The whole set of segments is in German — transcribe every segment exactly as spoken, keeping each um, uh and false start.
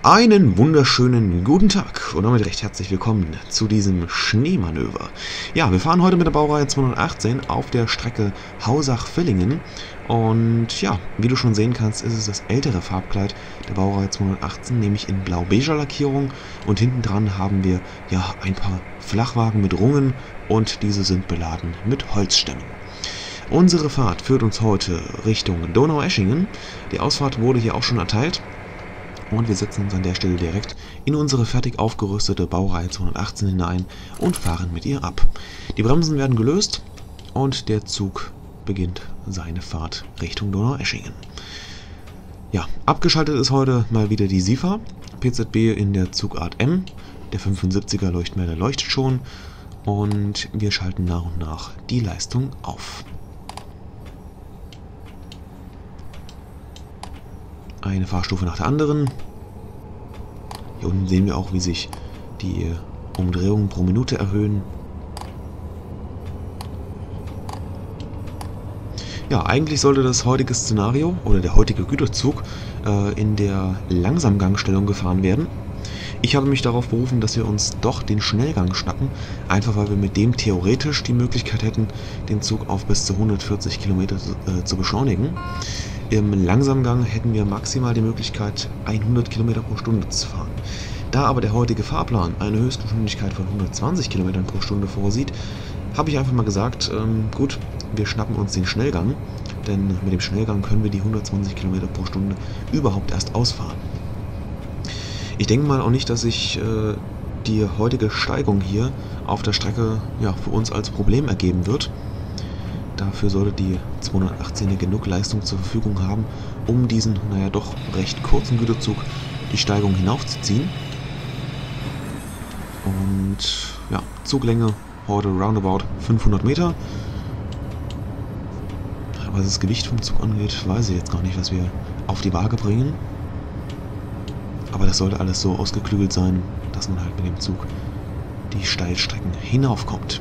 Einen wunderschönen guten Tag und damit recht herzlich willkommen zu diesem Schneemanöver. Ja, wir fahren heute mit der Baureihe zweihundertachtzehn auf der Strecke Hausach-Villingen und ja, wie du schon sehen kannst, ist es das ältere Farbkleid der Baureihe zweihundertachtzehn, nämlich in blau-beiger Lackierung, und hinten dran haben wir ja ein paar Flachwagen mit Rungen und diese sind beladen mit Holzstämmen. Unsere Fahrt führt uns heute Richtung Donaueschingen. Die Ausfahrt wurde hier auch schon erteilt. Und wir setzen uns an der Stelle direkt in unsere fertig aufgerüstete Baureihe zweihundertachtzehn hinein und fahren mit ihr ab. Die Bremsen werden gelöst und der Zug beginnt seine Fahrt Richtung Donaueschingen. Ja, abgeschaltet ist heute mal wieder die SIFA, P Z B in der Zugart M. Der fünfundsiebziger Leuchtmelder leuchtet schon und wir schalten nach und nach die Leistung auf. Eine Fahrstufe nach der anderen. Hier unten sehen wir auch, wie sich die Umdrehungen pro Minute erhöhen. Ja, eigentlich sollte das heutige Szenario oder der heutige Güterzug äh, in der Langsamgangstellung gefahren werden. Ich habe mich darauf berufen, dass wir uns doch den Schnellgang schnappen, einfach weil wir mit dem theoretisch die Möglichkeit hätten, den Zug auf bis zu hundertvierzig Kilometer äh, zu beschleunigen. Im Langsamgang hätten wir maximal die Möglichkeit, hundert Kilometer pro Stunde zu fahren. Da aber der heutige Fahrplan eine Höchstgeschwindigkeit von hundertzwanzig Kilometer pro Stunde vorsieht, habe ich einfach mal gesagt, ähm, gut, wir schnappen uns den Schnellgang, denn mit dem Schnellgang können wir die hundertzwanzig Kilometer pro Stunde überhaupt erst ausfahren. Ich denke mal auch nicht, dass sich äh, die heutige Steigung hier auf der Strecke ja, für uns als Problem ergeben wird. Dafür sollte die zweihundertachtzehner genug Leistung zur Verfügung haben, um diesen, naja, doch recht kurzen Güterzug die Steigung hinaufzuziehen. Und ja, Zuglänge heute roundabout fünfhundert Meter. Was das Gewicht vom Zug angeht, weiß ich jetzt gar nicht, was wir auf die Waage bringen. Aber das sollte alles so ausgeklügelt sein, dass man halt mit dem Zug die Steilstrecken hinaufkommt.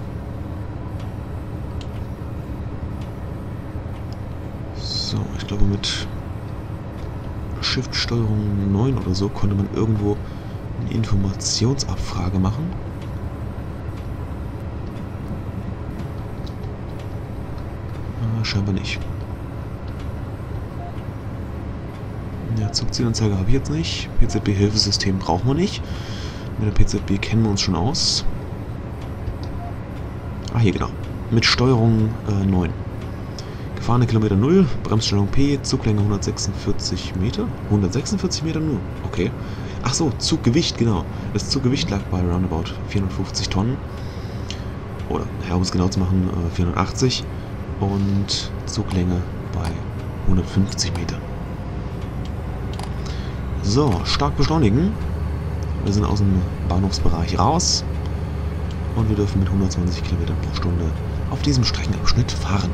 So, ich glaube mit Shift-Steuerung neun oder so konnte man irgendwo eine Informationsabfrage machen. Ah, scheinbar nicht. Ja, Zugzielanzeige habe ich jetzt nicht. P Z B-Hilfesystem brauchen wir nicht. Mit der P Z B kennen wir uns schon aus. Ah, hier genau. Mit Steuerung äh, neun. Gefahrene Kilometer null, Bremsstellung P, Zuglänge hundertsechsundvierzig Meter. hundertsechsundvierzig Meter nur, okay. Ach so, Zuggewicht, genau. Das Zuggewicht lag bei roundabout vierhundertfünfzig Tonnen. Oder, naja, um es genau zu machen, vierhundertachtzig. Und Zuglänge bei hundertfünfzig Meter. So, stark beschleunigen. Wir sind aus dem Bahnhofsbereich raus. Und wir dürfen mit hundertzwanzig Kilometern pro Stunde auf diesem Streckenabschnitt fahren.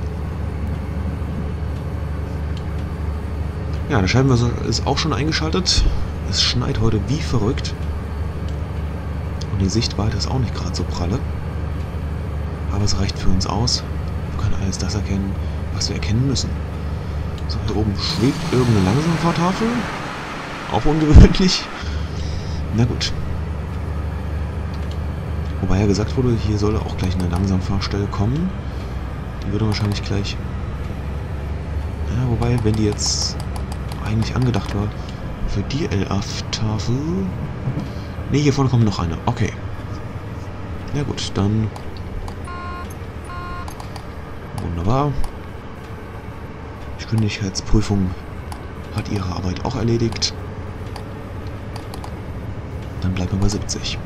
Ja, der Scheibenwischer ist auch schon eingeschaltet. Es schneit heute wie verrückt. Und die Sichtweite ist auch nicht gerade so pralle. Aber es reicht für uns aus. Wir können alles das erkennen, was wir erkennen müssen. So, hier oben schwebt irgendeine Langsamfahrtafel. Auch ungewöhnlich. Na gut. Wobei ja gesagt wurde, hier soll auch gleich eine Langsamfahrstelle kommen. Die würde wahrscheinlich gleich... Ja, wobei, wenn die jetzt... eigentlich angedacht war für die L A-Tafel. Ne, hier vorne kommt noch eine. Okay. Ja gut, dann... Wunderbar. Geschwindigkeitsprüfung hat ihre Arbeit auch erledigt. Dann bleiben wir bei siebzig.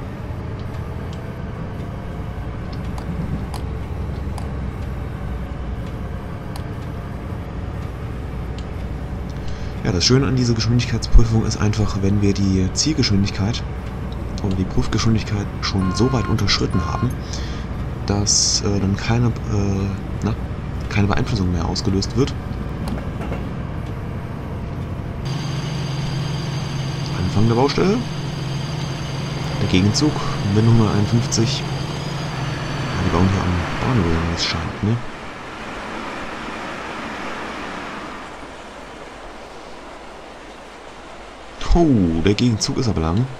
Ja, das Schöne an dieser Geschwindigkeitsprüfung ist einfach, wenn wir die Zielgeschwindigkeit oder die Prüfgeschwindigkeit schon so weit unterschritten haben, dass äh, dann keine, äh, na, keine Beeinflussung mehr ausgelöst wird. Anfang der Baustelle. Der Gegenzug, Wende hunderteinundfünfzig. Ja, die bauen hier am Bahnhof, wie es scheint, ne? Oh, der Gegenzug ist aber lang.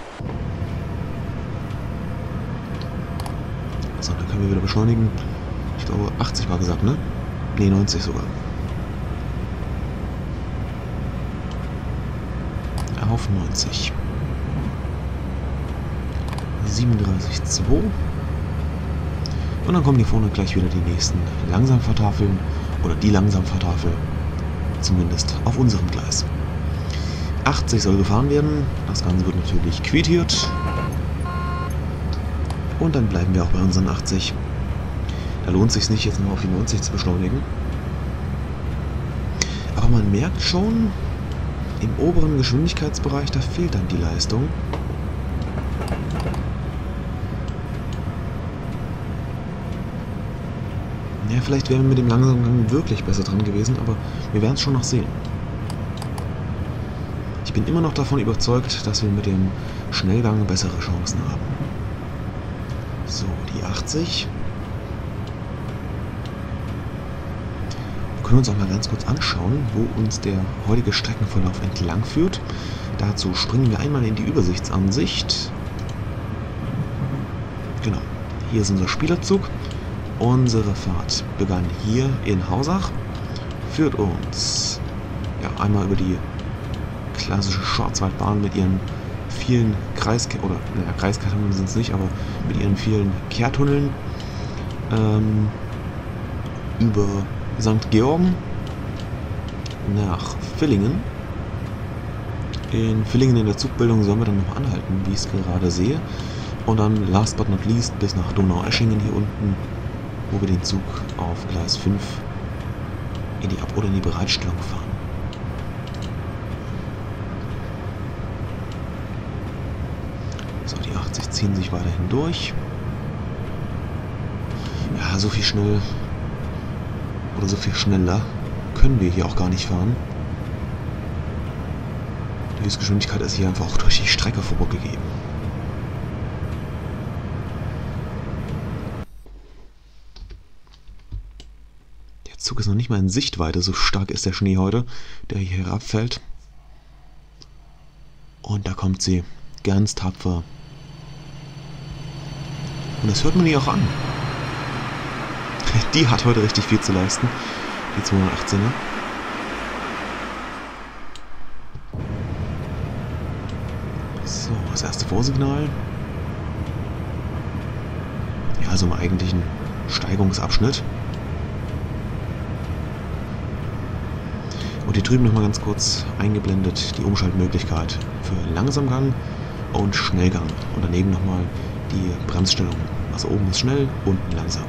So, dann können wir wieder beschleunigen. Ich glaube, achtzig war gesagt, ne? Ne, neunzig sogar. Auf neunzig. siebenunddreißig Komma zwei. Und dann kommen hier vorne gleich wieder die nächsten Langsamfahrtafeln. Oder die Langsamfahrtafel. Zumindest auf unserem Gleis. achtzig soll gefahren werden. Das Ganze wird natürlich quittiert. Und dann bleiben wir auch bei unseren achtzig. Da lohnt es sich nicht, jetzt noch auf die neunzig zu beschleunigen. Aber man merkt schon, im oberen Geschwindigkeitsbereich, da fehlt dann die Leistung. Ja, vielleicht wären wir mit dem langsamen Gang wirklich besser dran gewesen, aber wir werden es schon noch sehen. Ich bin immer noch davon überzeugt, dass wir mit dem Schnellgang bessere Chancen haben. So, die achtzig. Wir können uns auch mal ganz kurz anschauen, wo uns der heutige Streckenverlauf entlang führt. Dazu springen wir einmal in die Übersichtsansicht. Genau, hier ist unser Spielerzug. Unsere Fahrt begann hier in Hausach, führt uns ja, einmal über die klassische Schwarzwaldbahn mit ihren vielen Kreiske oder naja, Kreiskartunneln sind es nicht, aber mit ihren vielen Kehrtunneln ähm, über Sankt Georgen nach Villingen. In Villingen in der Zugbildung sollen wir dann noch anhalten, wie ich es gerade sehe. Und dann last but not least bis nach Donaueschingen hier unten, wo wir den Zug auf Gleis fünf in die Ab- oder in die Bereitstellung fahren. So, die achtzig ziehen sich weiterhin durch. Ja, so viel schnell oder so viel schneller können wir hier auch gar nicht fahren. Die Höchstgeschwindigkeit ist hier einfach auch durch die Strecke vorgegeben. Der Zug ist noch nicht mal in Sichtweite, so stark ist der Schnee heute, der hier herabfällt. Und da kommt sie, ganz tapfer. Und das hört man ihr auch an. Die hat heute richtig viel zu leisten, die zweihundertachtzehner. So, das erste Vorsignal. Ja, also im eigentlichen Steigungsabschnitt. Und hier drüben nochmal ganz kurz eingeblendet die Umschaltmöglichkeit für Langsamgang und Schnellgang. Und daneben nochmal die Bremsstellung. Also oben ist schnell, unten langsam.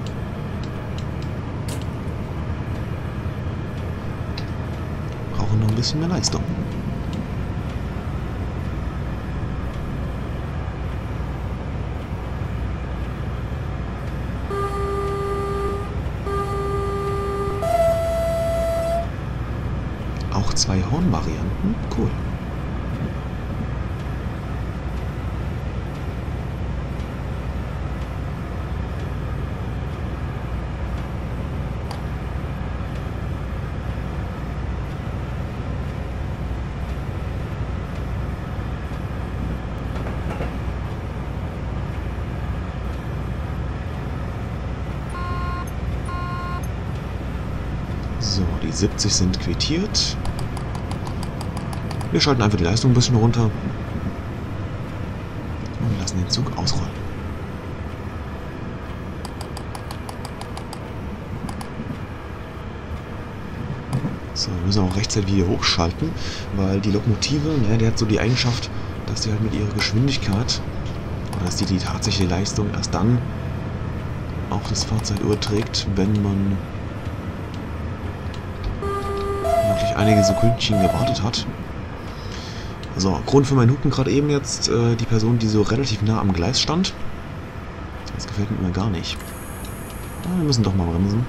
Brauchen noch ein bisschen mehr Leistung. Auch zwei Hornvarianten? Cool. So, die siebzig sind quittiert. Wir schalten einfach die Leistung ein bisschen runter und lassen den Zug ausrollen. So, wir müssen auch rechtzeitig wieder hochschalten, weil die Lokomotive, ne, die hat so die Eigenschaft, dass die halt mit ihrer Geschwindigkeit, oder dass die die tatsächliche Leistung erst dann auf das Fahrzeug überträgt, wenn man wirklich einige Sekündchen gewartet hat. So, Grund für meinen Hupen gerade eben jetzt äh, die Person, die so relativ nah am Gleis stand. Das gefällt mir gar nicht. Ja, wir müssen doch mal bremsen.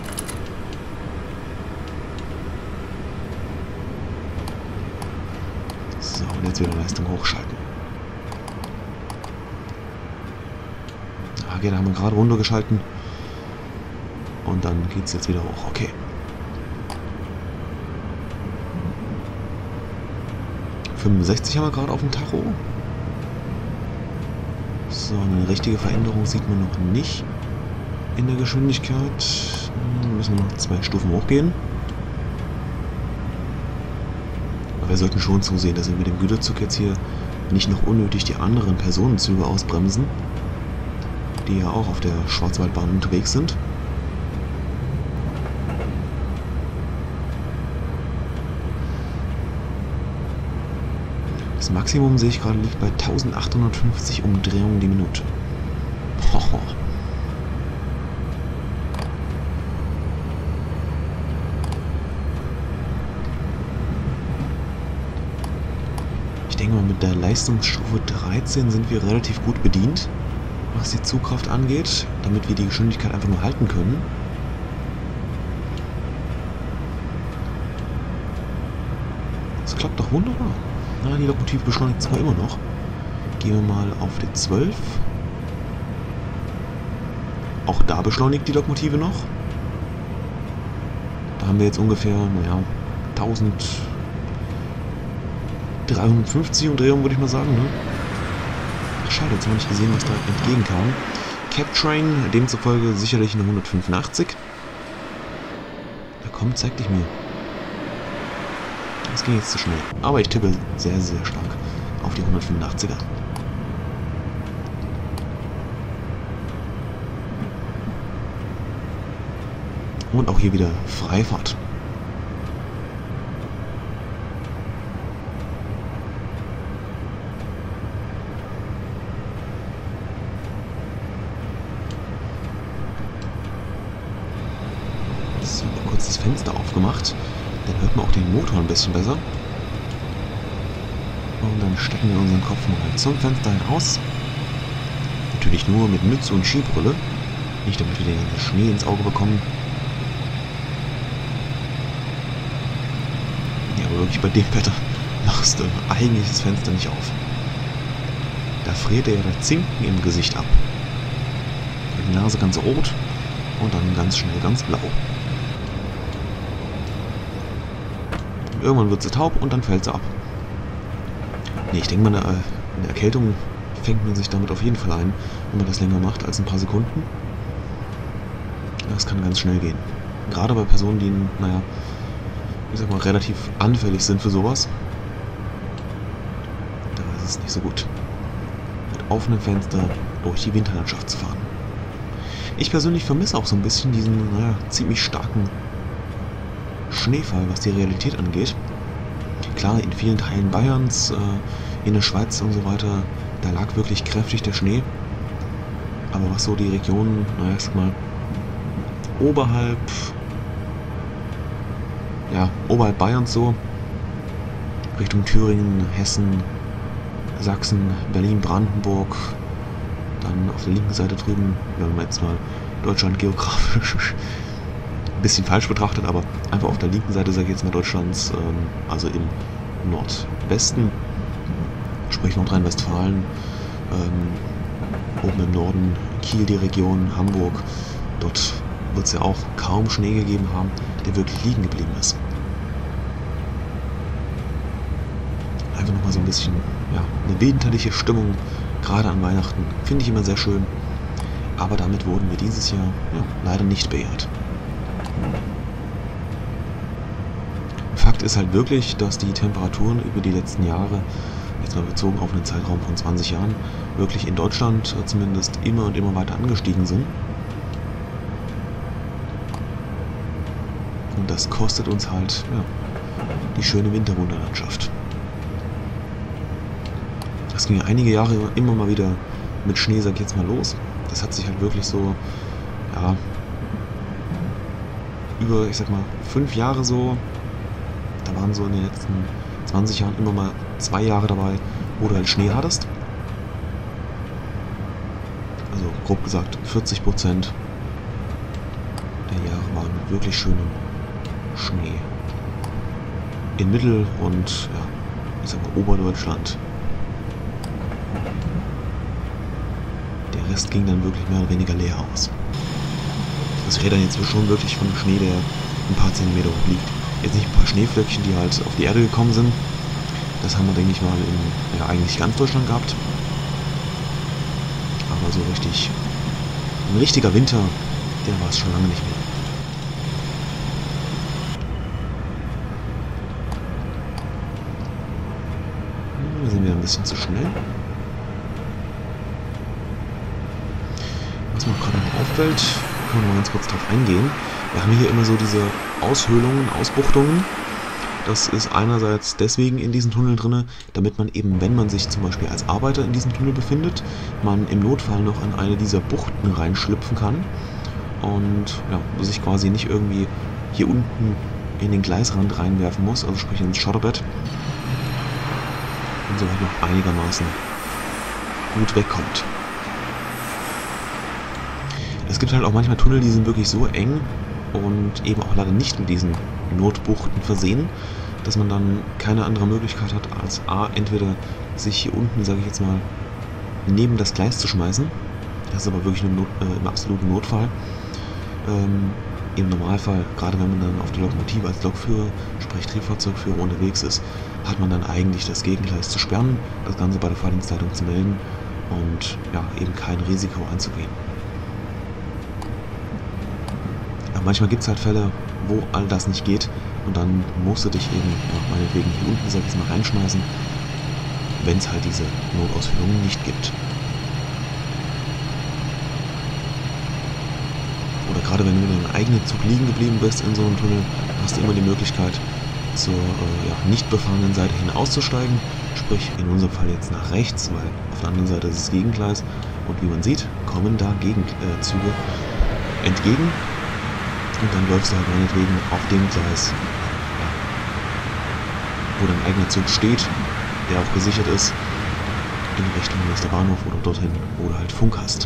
So, und jetzt wieder Leistung hochschalten. Okay, da haben wir gerade runtergeschalten. Und dann geht es jetzt wieder hoch. Okay. fünfundsechzig haben wir gerade auf dem Tacho. So, eine richtige Veränderung sieht man noch nicht in der Geschwindigkeit. Hm, müssen wir noch zwei Stufen hochgehen. Aber wir sollten schon zusehen, dass wir mit dem Güterzug jetzt hier nicht noch unnötig die anderen Personenzüge ausbremsen, die ja auch auf der Schwarzwaldbahn unterwegs sind. Das Maximum, sehe ich gerade, liegt bei eintausendachthundertfünfzig Umdrehungen die Minute. Boah. Ich denke mal, mit der Leistungsstufe dreizehn sind wir relativ gut bedient, was die Zugkraft angeht, damit wir die Geschwindigkeit einfach nur halten können. Das klappt doch wunderbar. Na, die Lokomotive beschleunigt zwar immer noch. Gehen wir mal auf die zwölf. Auch da beschleunigt die Lokomotive noch. Da haben wir jetzt ungefähr, naja, eintausenddreihundertfünfzig Umdrehungen, würde ich mal sagen. Ne? Ach, schade, jetzt habe ich nicht gesehen, was da entgegenkam. Captrain, demzufolge sicherlich eine hundertfünfundachtzig. Da kommt, zeig dich mir. Das ging jetzt zu schnell. Aber ich tippe sehr, sehr stark auf die hundertfünfundachtziger. Und auch hier wieder Freifahrt. So, kurz das Fenster aufgemacht. Dann hört man auch den Motor ein bisschen besser. Und dann stecken wir unseren Kopf mal zum Fenster hinaus. Natürlich nur mit Mütze und Skibrille. Nicht damit wir den ganzen Schnee ins Auge bekommen. Ja, aber wirklich bei dem Wetter machst du eigentlich das Fenster nicht auf. Da friert er ja der Zinken im Gesicht ab. Die Nase ganz rot und dann ganz schnell ganz blau. Irgendwann wird sie taub und dann fällt sie ab. Nee, ich denke mal, eine, eine Erkältung fängt man sich damit auf jeden Fall ein, wenn man das länger macht als ein paar Sekunden. Das kann ganz schnell gehen. Gerade bei Personen, die, naja, ich sag mal, relativ anfällig sind für sowas. Da ist es nicht so gut, mit offenem Fenster durch die Winterlandschaft zu fahren. Ich persönlich vermisse auch so ein bisschen diesen, naja, ziemlich starken Schneefall, was die Realität angeht. Klar, in vielen Teilen Bayerns, äh, in der Schweiz und so weiter, da lag wirklich kräftig der Schnee. Aber was so die Regionen, naja, ich sag mal, oberhalb, ja, oberhalb Bayerns so, Richtung Thüringen, Hessen, Sachsen, Berlin, Brandenburg, dann auf der linken Seite drüben, wenn man jetzt mal Deutschland geografisch ein bisschen falsch betrachtet, aber einfach auf der linken Seite, sage ich jetzt mal, Deutschlands, ähm, also im Nordwesten, sprich Nordrhein-Westfalen, ähm, oben im Norden Kiel, die Region, Hamburg, dort wird es ja auch kaum Schnee gegeben haben, der wirklich liegen geblieben ist. Einfach nochmal so ein bisschen, ja, eine winterliche Stimmung, gerade an Weihnachten, finde ich immer sehr schön. Aber damit wurden wir dieses Jahr, ja, leider nicht beehrt. Fakt ist halt wirklich, dass die Temperaturen über die letzten Jahre, jetzt mal bezogen auf einen Zeitraum von zwanzig Jahren, wirklich in Deutschland zumindest immer und immer weiter angestiegen sind. Und das kostet uns halt, ja, die schöne Winterwunderlandschaft. Das ging einige Jahre immer mal wieder mit Schnee, sag ich jetzt mal, los. Das hat sich halt wirklich so, ja, über, ich sag mal, fünf Jahre so, da waren so in den letzten zwanzig Jahren immer mal zwei Jahre dabei, wo du halt Schnee hattest. Also grob gesagt, vierzig Prozent der Jahre waren mit wirklich schönem Schnee. In Mittel- und, ja, ich sag mal, Oberdeutschland. Der Rest ging dann wirklich mehr oder weniger leer aus. Das redet dann jetzt schon wirklich von Schnee, der ein paar Zentimeter hoch liegt. Jetzt nicht ein paar Schneeflöckchen, die halt auf die Erde gekommen sind. Das haben wir, denke ich mal, in ja, eigentlich ganz Deutschland gehabt. Aber so richtig, ein richtiger Winter, der war es schon lange nicht mehr. Wir sind wieder ein bisschen zu schnell. Was mir auch gerade noch auffällt, können wir mal ganz kurz drauf eingehen. Wir haben hier immer so diese Aushöhlungen, Ausbuchtungen. Das ist einerseits deswegen in diesen Tunnel drin, damit man eben, wenn man sich zum Beispiel als Arbeiter in diesem Tunnel befindet, man im Notfall noch an eine dieser Buchten reinschlüpfen kann und ja, sich quasi nicht irgendwie hier unten in den Gleisrand reinwerfen muss, also sprich ins Schotterbett, und so halt noch einigermaßen gut wegkommt. Es gibt halt auch manchmal Tunnel, die sind wirklich so eng und eben auch leider nicht mit diesen Notbuchten versehen, dass man dann keine andere Möglichkeit hat, als A, entweder sich hier unten, sage ich jetzt mal, neben das Gleis zu schmeißen. Das ist aber wirklich nur Not, äh, im absoluten Notfall. Ähm, Im Normalfall, gerade wenn man dann auf der Lokomotive als Lokführer, sprich Triebfahrzeugführer unterwegs ist, hat man dann eigentlich das Gegengleis zu sperren, das Ganze bei der Fahrdienstleitung zu melden und ja, eben kein Risiko einzugehen. Aber manchmal gibt es halt Fälle, wo all das nicht geht und dann musst du dich eben, ja, meinetwegen hier unten, sag ich jetzt mal, reinschmeißen, wenn es halt diese Notausführungen nicht gibt. Oder gerade wenn du in deinem eigenen Zug liegen geblieben bist in so einem Tunnel, hast du immer die Möglichkeit, zur äh, ja, nicht befahrenen Seite hin auszusteigen, sprich in unserem Fall jetzt nach rechts, weil auf der anderen Seite ist es Gegengleis und wie man sieht, kommen da Gegenzüge entgegen. Und dann läufst du halt meinetwegen auf dem Gleis, ja, wo dein eigener Zug steht, der auch gesichert ist, in Richtung nächster Bahnhof oder dorthin, wo du halt Funk hast.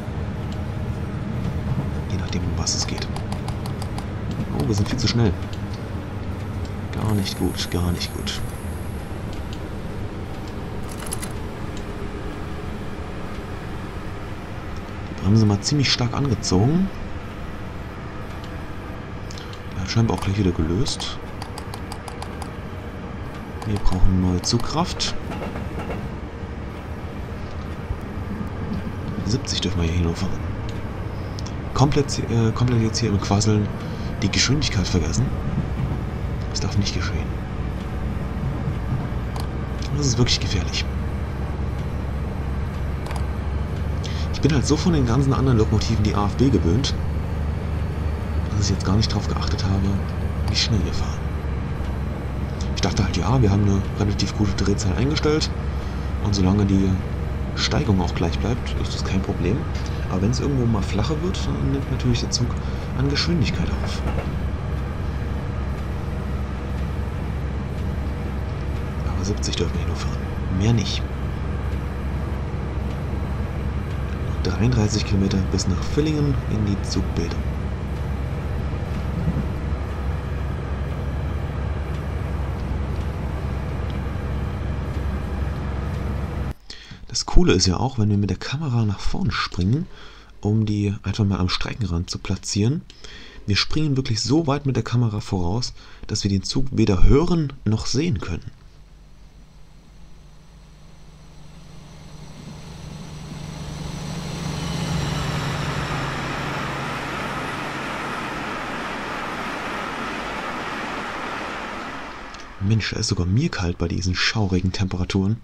Je nachdem, um was es geht. Oh, wir sind viel zu schnell. Gar nicht gut, gar nicht gut. Die Bremse mal ziemlich stark angezogen. Scheinbar auch gleich wieder gelöst. Wir brauchen neue Zugkraft. siebzig dürfen wir hier hinfahren. Komplett, äh, komplett jetzt hier im Quasseln die Geschwindigkeit vergessen. Das darf nicht geschehen. Das ist wirklich gefährlich. Ich bin halt so von den ganzen anderen Lokomotiven die A F B gewöhnt, dass ich jetzt gar nicht darauf geachtet habe, wie schnell wir fahren. Ich dachte halt, ja, wir haben eine relativ gute Drehzahl eingestellt und solange die Steigung auch gleich bleibt, ist das kein Problem. Aber wenn es irgendwo mal flacher wird, dann nimmt natürlich der Zug an Geschwindigkeit auf. Aber siebzig dürfen wir hier nur fahren. Mehr nicht. Noch dreiunddreißig Kilometer bis nach Villingen in die Zugbildung. Das Coole ist ja auch, wenn wir mit der Kamera nach vorn springen, um die einfach mal am Streckenrand zu platzieren. Wir springen wirklich so weit mit der Kamera voraus, dass wir den Zug weder hören noch sehen können. Mensch, da ist sogar mir kalt bei diesen schaurigen Temperaturen.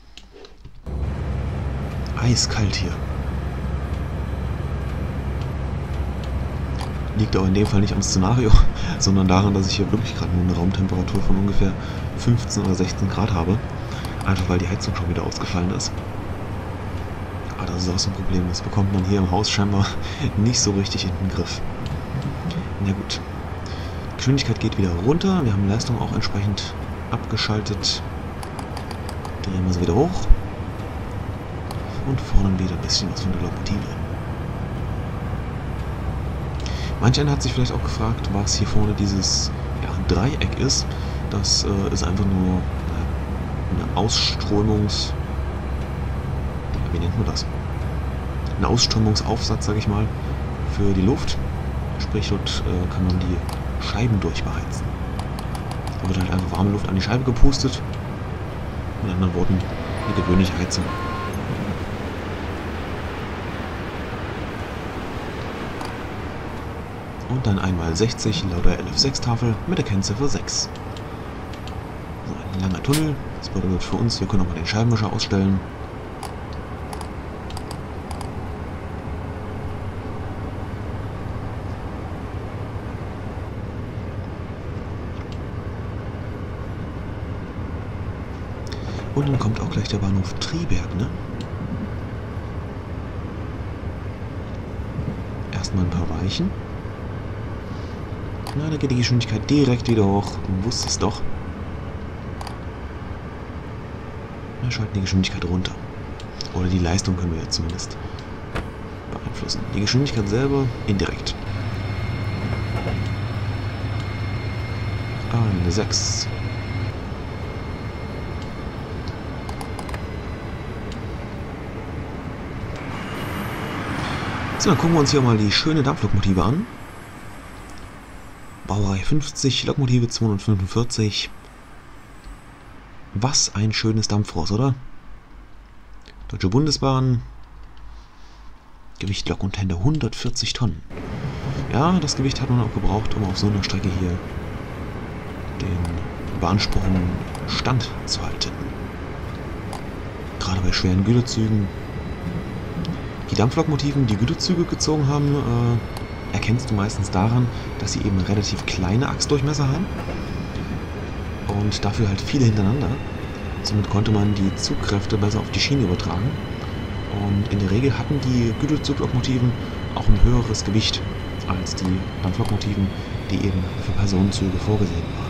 Eiskalt hier. Liegt auch in dem Fall nicht am Szenario, sondern daran, dass ich hier wirklich gerade nur eine Raumtemperatur von ungefähr fünfzehn oder sechzehn Grad habe. Einfach weil die Heizung schon wieder ausgefallen ist. Aber das ist auch so ein Problem. Das bekommt man hier im Haus scheinbar nicht so richtig in den Griff. Na gut. Geschwindigkeit geht wieder runter. Wir haben Leistung auch entsprechend abgeschaltet. Drehen wir sie wieder hoch. Und fordern wieder ein bisschen was von der Lokomotive. Manch einer hat sich vielleicht auch gefragt, was hier vorne dieses ja, Dreieck ist. Das äh, ist einfach nur äh, eine Ausströmungs... Wie nennt man das? Ein Ausströmungsaufsatz, sage ich mal, für die Luft. Sprich, dort äh, kann man die Scheiben durchbeheizen. Da wird halt einfach warme Luft an die Scheibe gepustet Mit anderen Worten, eine gewöhnliche Heizung. Und dann einmal sechzig laut der L F sechs Tafel mit der Kennziffer sechs. So, ein langer Tunnel. Das bedeutet für uns, wir können auch mal den Scheibenwischer ausstellen. Und dann kommt auch gleich der Bahnhof Triberg, ne? Erstmal ein paar Weichen. Na, da geht die Geschwindigkeit direkt wieder hoch. Du wusstest es doch. Wir schalten die Geschwindigkeit runter. Oder die Leistung können wir jetzt zumindest beeinflussen. Die Geschwindigkeit selber indirekt. Eine sechs. So, dann gucken wir uns hier mal die schöne Dampflokomotive an. Baureihe fünfzig, Lokomotive zweihundertfünfundvierzig. Was ein schönes Dampfross, oder? Deutsche Bundesbahn. Gewicht Lok und Tender hundertvierzig Tonnen. Ja, das Gewicht hat man auch gebraucht, um auf so einer Strecke hier den Bahnsprung stand zu halten. Gerade bei schweren Güterzügen. Die Dampflokomotiven, die Güterzüge gezogen haben, äh, erkennst du meistens daran, dass sie eben relativ kleine Achsdurchmesser haben und dafür halt viele hintereinander. Somit konnte man die Zugkräfte besser auf die Schiene übertragen und in der Regel hatten die Güterzuglokomotiven auch ein höheres Gewicht als die Dampflokomotiven, die eben für Personenzüge vorgesehen waren.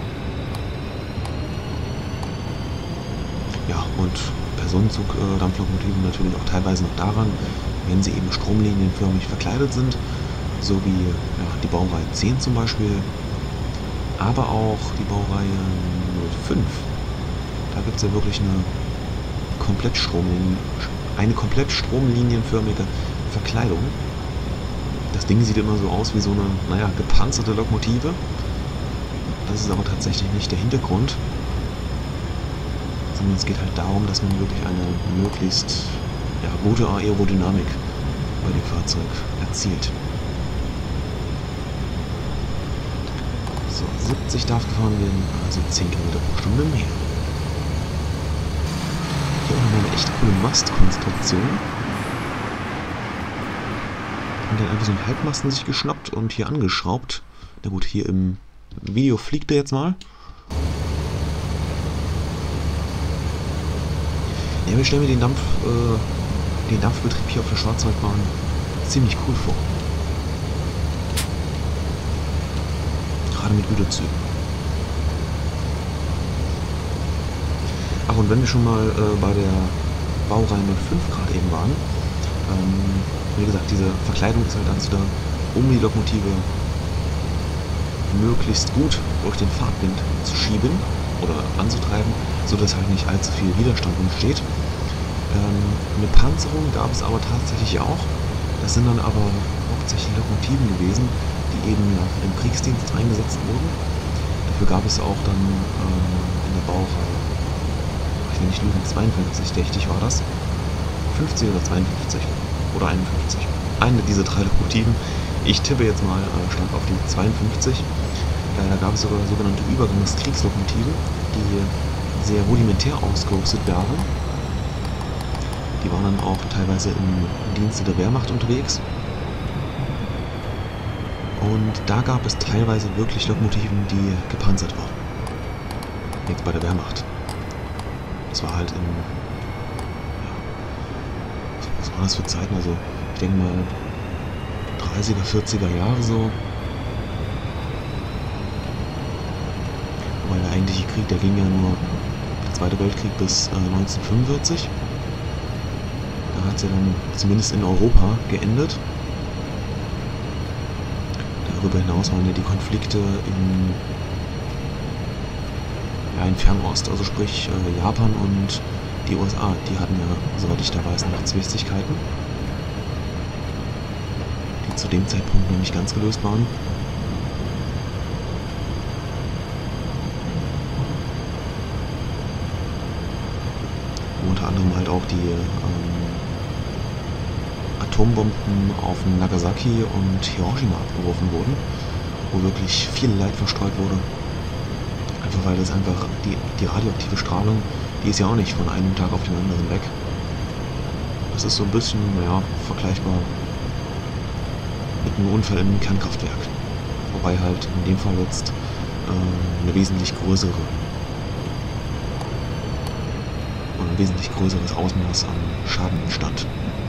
Ja, und Personenzug-Dampflokomotiven natürlich auch teilweise noch daran, wenn sie eben stromlinienförmig verkleidet sind, so wie ja, die Baureihe zehn zum Beispiel, aber auch die Baureihe null fünf. Da gibt es ja wirklich eine komplett, Stromlinien, eine komplett stromlinienförmige Verkleidung. Das Ding sieht immer so aus wie so eine, naja, gepanzerte Lokomotive. Das ist aber tatsächlich nicht der Hintergrund. Sondern es geht halt darum, dass man wirklich eine möglichst ja, gute Aerodynamik bei dem Fahrzeug erzielt. So, siebzig darf gefahren werden, also zehn Kilometer pro Stunde mehr. Hier auch nochmal eine echt coole Mastkonstruktion. Und dann einfach so einen Halbmasten sich geschnappt und hier angeschraubt. Na gut, hier im Video fliegt er jetzt mal. Ja, wir stellen mir den, Dampf, äh, den Dampfbetrieb hier auf der Schwarzwaldbahn ziemlich cool vor. Gerade mit Güterzügen. Ach, und wenn wir schon mal äh, bei der Baureihe null fünf gerade eben waren, ähm, wie gesagt, diese Verkleidung ist halt dazu da, um die Lokomotive möglichst gut durch den Fahrtwind zu schieben oder anzutreiben, sodass halt nicht allzu viel Widerstand entsteht. Ähm, eine Panzerung gab es aber tatsächlich auch. Das sind dann aber hauptsächlich Lokomotiven gewesen, die eben ja, im Kriegsdienst eingesetzt wurden. Dafür gab es auch dann ähm, in der Baureihe, ich will nicht lügen, zweiundfünfzig, dächtig war das. fünfzig oder zweiundfünfzig oder einundfünfzig. Eine dieser drei Lokomotiven. Ich tippe jetzt mal äh, stark auf die zweiundfünfzig. Äh, da gab es sogar sogenannte Übergangskriegslokomotiven, die sehr rudimentär ausgerüstet waren. Die waren dann auch teilweise im Dienste der Wehrmacht unterwegs. Und da gab es teilweise wirklich Lokomotiven, die gepanzert waren. Jetzt bei der Wehrmacht. Das war halt in... Ja, was waren das für Zeiten? Also, ich denke mal dreißiger, vierziger Jahre so. Weil der eigentliche Krieg, der ging ja nur, der Zweite Weltkrieg bis äh, neunzehnhundertfünfundvierzig. Da hat es ja dann zumindest in Europa geendet. Darüber hinaus waren ja die Konflikte in, ja, in Fernost, also sprich äh, Japan und die U S A. Die hatten ja, soweit ich da weiß, noch Zwistigkeiten, die zu dem Zeitpunkt noch nicht ganz gelöst waren. wo unter anderem halt auch die ähm, Atombomben auf Nagasaki und Hiroshima abgeworfen wurden, wo wirklich viel Leid verstreut wurde. Einfach weil das einfach, die, die radioaktive Strahlung, die ist ja auch nicht von einem Tag auf den anderen weg. Das ist so ein bisschen, naja, vergleichbar mit einem Unfall im Kernkraftwerk. Wobei halt in dem Fall jetzt äh, eine wesentlich größere oder ein wesentlich größeres Ausmaß an Schaden entstand.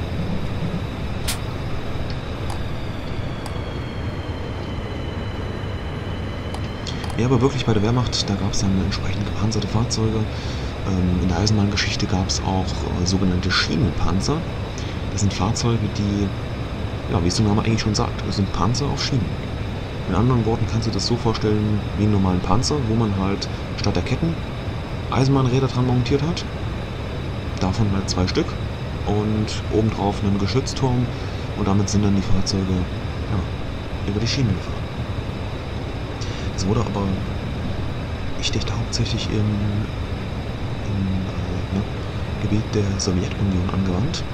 Ja, aber wirklich bei der Wehrmacht, da gab es dann entsprechend gepanzerte Fahrzeuge. Ähm, in der Eisenbahngeschichte gab es auch äh, sogenannte Schienenpanzer. Das sind Fahrzeuge, die, ja, wie es der Name eigentlich schon sagt, das sind Panzer auf Schienen. In anderen Worten kannst du das so vorstellen wie einen normalen Panzer, wo man halt statt der Ketten Eisenbahnräder dran montiert hat. Davon halt zwei Stück und obendrauf einen Geschützturm und damit sind dann die Fahrzeuge ja, über die Schienen gefahren. Es wurde aber, ich dichte hauptsächlich im, im äh, ne, Gebiet der Sowjetunion angewandt.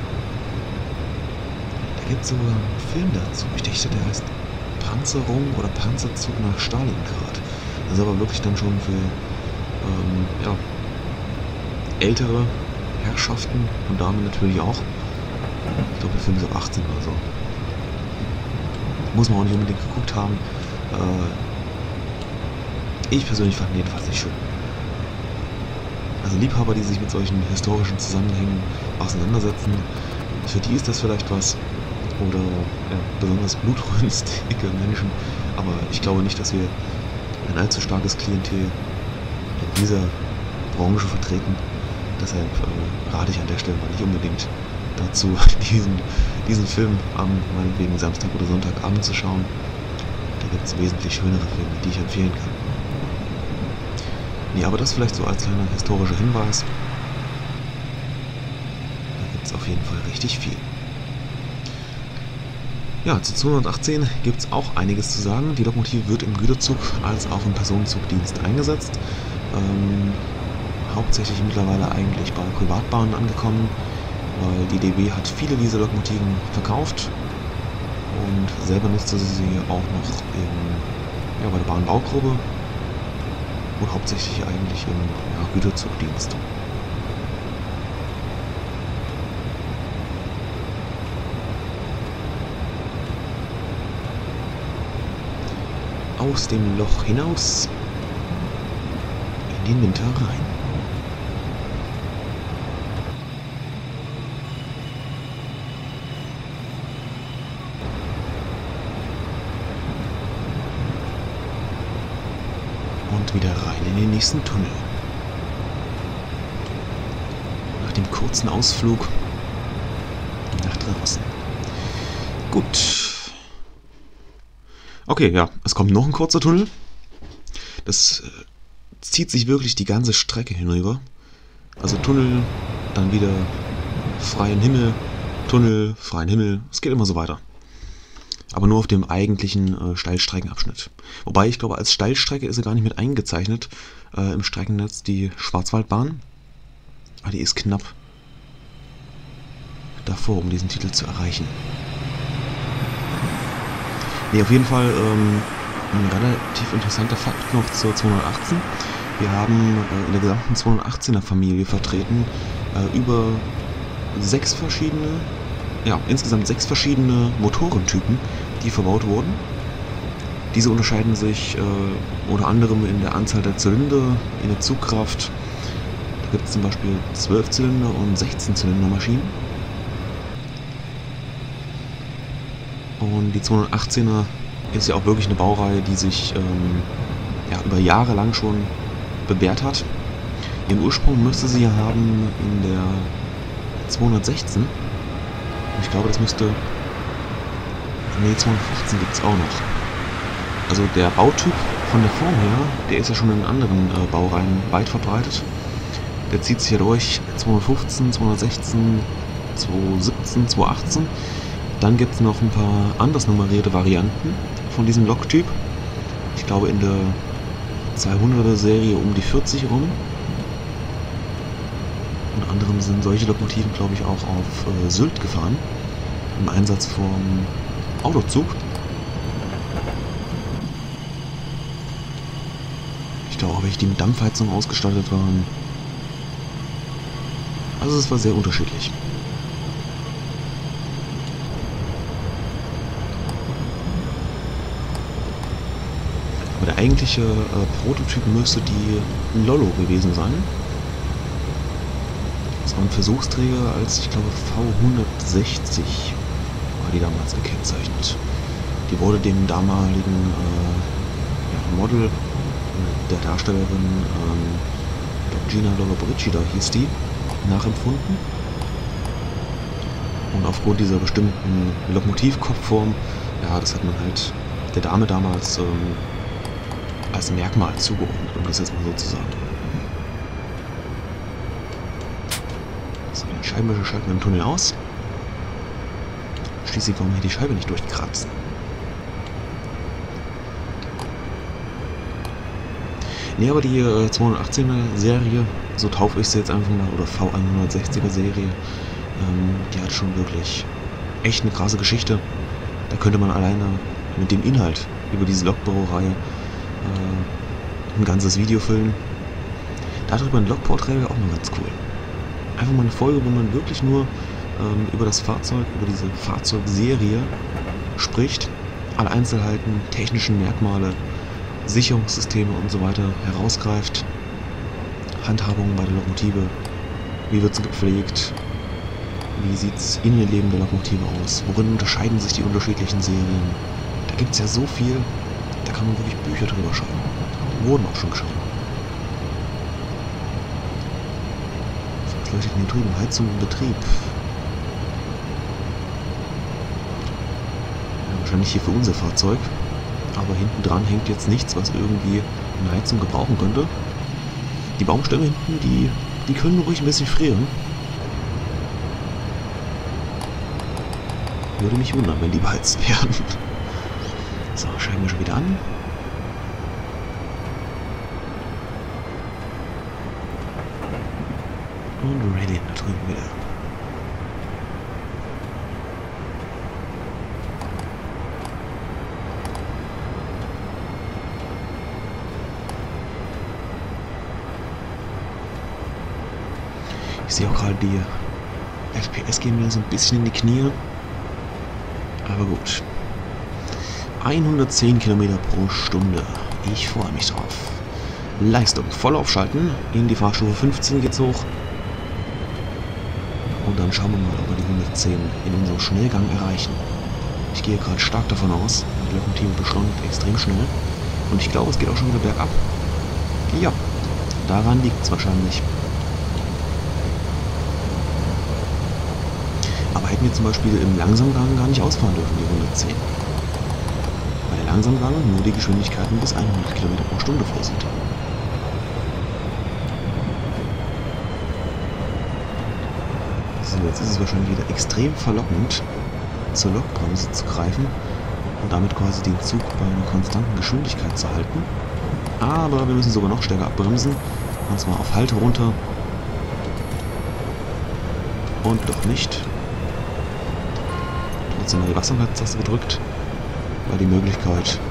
Da gibt es sogar einen Film dazu, ich dichte, der heißt Panzerung oder Panzerzug nach Stalingrad. Das ist aber wirklich dann schon für ähm, ja, ältere Herrschaften und Damen natürlich auch. Ich glaube, der Film ist ab achtzehn oder so. Muss man auch nicht unbedingt geguckt haben. Äh, Ich persönlich fand ihn jedenfalls nicht schön. Also Liebhaber, die sich mit solchen historischen Zusammenhängen auseinandersetzen, für die ist das vielleicht was. Oder ja, besonders blutrünstige Menschen. Aber ich glaube nicht, dass wir ein allzu starkes Klientel in dieser Branche vertreten. Deshalb äh, rate ich an der Stelle mal nicht unbedingt dazu, diesen, diesen Film am meinetwegen Samstag oder Sonntagabend zu schauen. Da gibt es wesentlich schönere Filme, die ich empfehlen kann. Nee, aber das vielleicht so als kleiner historischer Hinweis. Da gibt es auf jeden Fall richtig viel. Ja, zu zweihundertachtzehn gibt es auch einiges zu sagen. Die Lokomotive wird im Güterzug als auch im Personenzugdienst eingesetzt. Ähm, hauptsächlich mittlerweile eigentlich bei Privatbahnen angekommen, weil die D B hat viele dieser Lokomotiven verkauft und selber nutzte sie auch noch im, ja, bei der Bahnbaugruppe und hauptsächlich eigentlich im ja, Güterzugdienst. Aus dem Loch hinaus in den Winter rein. Und wieder rein in den nächsten Tunnel. Nach dem kurzen Ausflug nach draußen. Gut. Okay, ja, es kommt noch ein kurzer Tunnel. Das äh, zieht sich wirklich die ganze Strecke hinüber. Also Tunnel, dann wieder freien Himmel, Tunnel, freien Himmel. Es geht immer so weiter. Aber nur auf dem eigentlichen äh, Steilstreckenabschnitt. Wobei, ich glaube, als Steilstrecke ist sie gar nicht mit eingezeichnet äh, im Streckennetz, die Schwarzwaldbahn. Aber die ist knapp davor, um diesen Titel zu erreichen. Nee, auf jeden Fall ähm, ein relativ interessanter Fakt noch zur zweihundertachtzehn. Wir haben äh, in der gesamten zweihundertachtzehner Familie vertreten äh, über sechs verschiedene, ja, insgesamt sechs verschiedene Motorentypen, die verbaut wurden. Diese unterscheiden sich äh, unter anderem in der Anzahl der Zylinder, in der Zugkraft. Da gibt es zum Beispiel zwölf Zylinder und sechzehn Zylinder Maschinen. Und die zweihundertachtzehner ist ja auch wirklich eine Baureihe, die sich ähm, ja, über Jahre lang schon bewährt hat. Ihren Ursprung müsste sie ja haben in der zweihundertsechzehn. Ich glaube, das müsste... Ne, zweihundertfünfzehn gibt es auch noch. Also der Bautyp von der Form her, der ist ja schon in anderen äh, Baureihen weit verbreitet. Der zieht sich ja durch zweihundertfünfzehn, zweihundertsechzehn, zweihundertsiebzehn, zweihundertachtzehn. Dann gibt es noch ein paar anders nummerierte Varianten von diesem Loktyp. Ich glaube in der zweihunderter Serie um die vierzig rum. Unter anderem sind solche Lokomotiven, glaube ich, auch auf äh, Sylt gefahren. Im Einsatz vom Autozug. Ich glaube auch welche, die mit Dampfheizung ausgestattet waren. Also es war sehr unterschiedlich. Aber der eigentliche äh, Prototyp müsste die Lollo gewesen sein. Das war ein Versuchsträger als, ich glaube, V hundertsechzig war die damals gekennzeichnet. Die wurde dem damaligen äh, ja, Model, äh, der Darstellerin ähm, Gina Lollobrigida hieß die, nachempfunden. Und aufgrund dieser bestimmten Lokomotivkopfform, ja, das hat man halt der Dame damals ähm, als Merkmal zugeordnet, um das jetzt mal so zu sagen. So, den Scheibenwischer schalten wir im Tunnel aus. Schließlich wollen wir hier die Scheibe nicht durchkratzen. Ne, aber die äh, zweihundertachtzehner Serie, so taufe ich sie jetzt einfach mal, oder V hundertsechziger Serie, ähm, die hat schon wirklich echt eine krasse Geschichte. Da könnte man alleine mit dem Inhalt über diese Lokbaureihe äh, ein ganzes Video füllen. Darüber ein Lokporträt wäre auch mal ganz cool. Einfach mal eine Folge, wo man wirklich nur ähm, über das Fahrzeug, über diese Fahrzeugserie spricht, alle Einzelheiten, technischen Merkmale, Sicherungssysteme und so weiter herausgreift, Handhabung bei der Lokomotive, wie wird sie gepflegt, wie sieht das Innenleben der Lokomotive aus, worin unterscheiden sich die unterschiedlichen Serien. Da gibt es ja so viel, da kann man wirklich Bücher drüber schreiben. Die wurden auch schon geschrieben. Was leuchtet denn hier drüben? Heizung und Betrieb. Ja, wahrscheinlich hier für unser Fahrzeug. Aber hinten dran hängt jetzt nichts, was irgendwie eine Heizung gebrauchen könnte. Die Baumstämme hinten, die, die können ruhig ein bisschen frieren. Würde mich wundern, wenn die beheizt werden. So, schreiben wir schon wieder an. Und ready, da drüben wieder. Ich sehe auch gerade, die F P S gehen mir so ein bisschen in die Knie. Aber gut. hundertzehn Kilometer pro Stunde. Ich freue mich drauf. Leistung voll aufschalten. In die Fahrstufe fünfzehn geht's hoch. Und dann schauen wir mal, ob wir die hundertzehn in unserem Schnellgang erreichen. Ich gehe gerade stark davon aus. Die Lokomotive beschleunigt extrem schnell. Und ich glaube, es geht auch schon wieder bergab. Ja, daran liegt es wahrscheinlich. Aber hätten wir zum Beispiel im Langsamgang gar nicht ausfahren dürfen, die hundertzehn. Weil der Langsamgang nur die Geschwindigkeiten bis hundert Kilometer pro Stunde vorsieht. So, jetzt ist es wahrscheinlich wieder extrem verlockend, zur Lokbremse zu greifen und damit quasi den Zug bei einer konstanten Geschwindigkeit zu halten. Aber wir müssen sogar noch stärker abbremsen, und zwar auf Halte runter. Und doch nicht. Trotzdem die Wasserleitaste gedrückt, weil die Möglichkeit,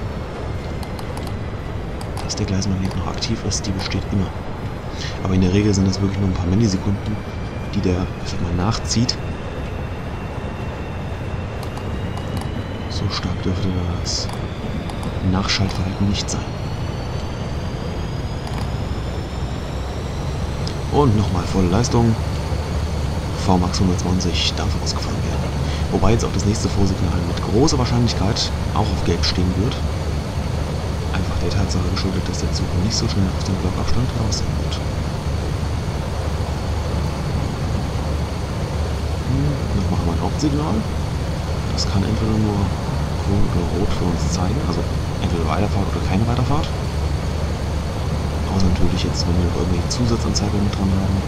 dass der Gleismagnet noch aktiv ist, die besteht immer. Aber in der Regel sind das wirklich nur ein paar Millisekunden, die der, ich sag mal, nachzieht. So stark dürfte das Nachschaltverhalten nicht sein. Und nochmal volle Leistung. V Max hundertzwanzig darf ausgefahren werden. Wobei jetzt auch das nächste Vorsignal mit großer Wahrscheinlichkeit auch auf Gelb stehen wird. Einfach der Tatsache geschuldet, dass der Zug nicht so schnell aus dem Blockabstand raus sein wird. Hm, nochmal haben wir ein Hauptsignal. Das kann entweder nur grün oder rot für uns zeigen, also entweder Weiterfahrt oder keine Weiterfahrt. Außer natürlich jetzt, wenn wir irgendwelche Zusatzanzeigungen dran haben.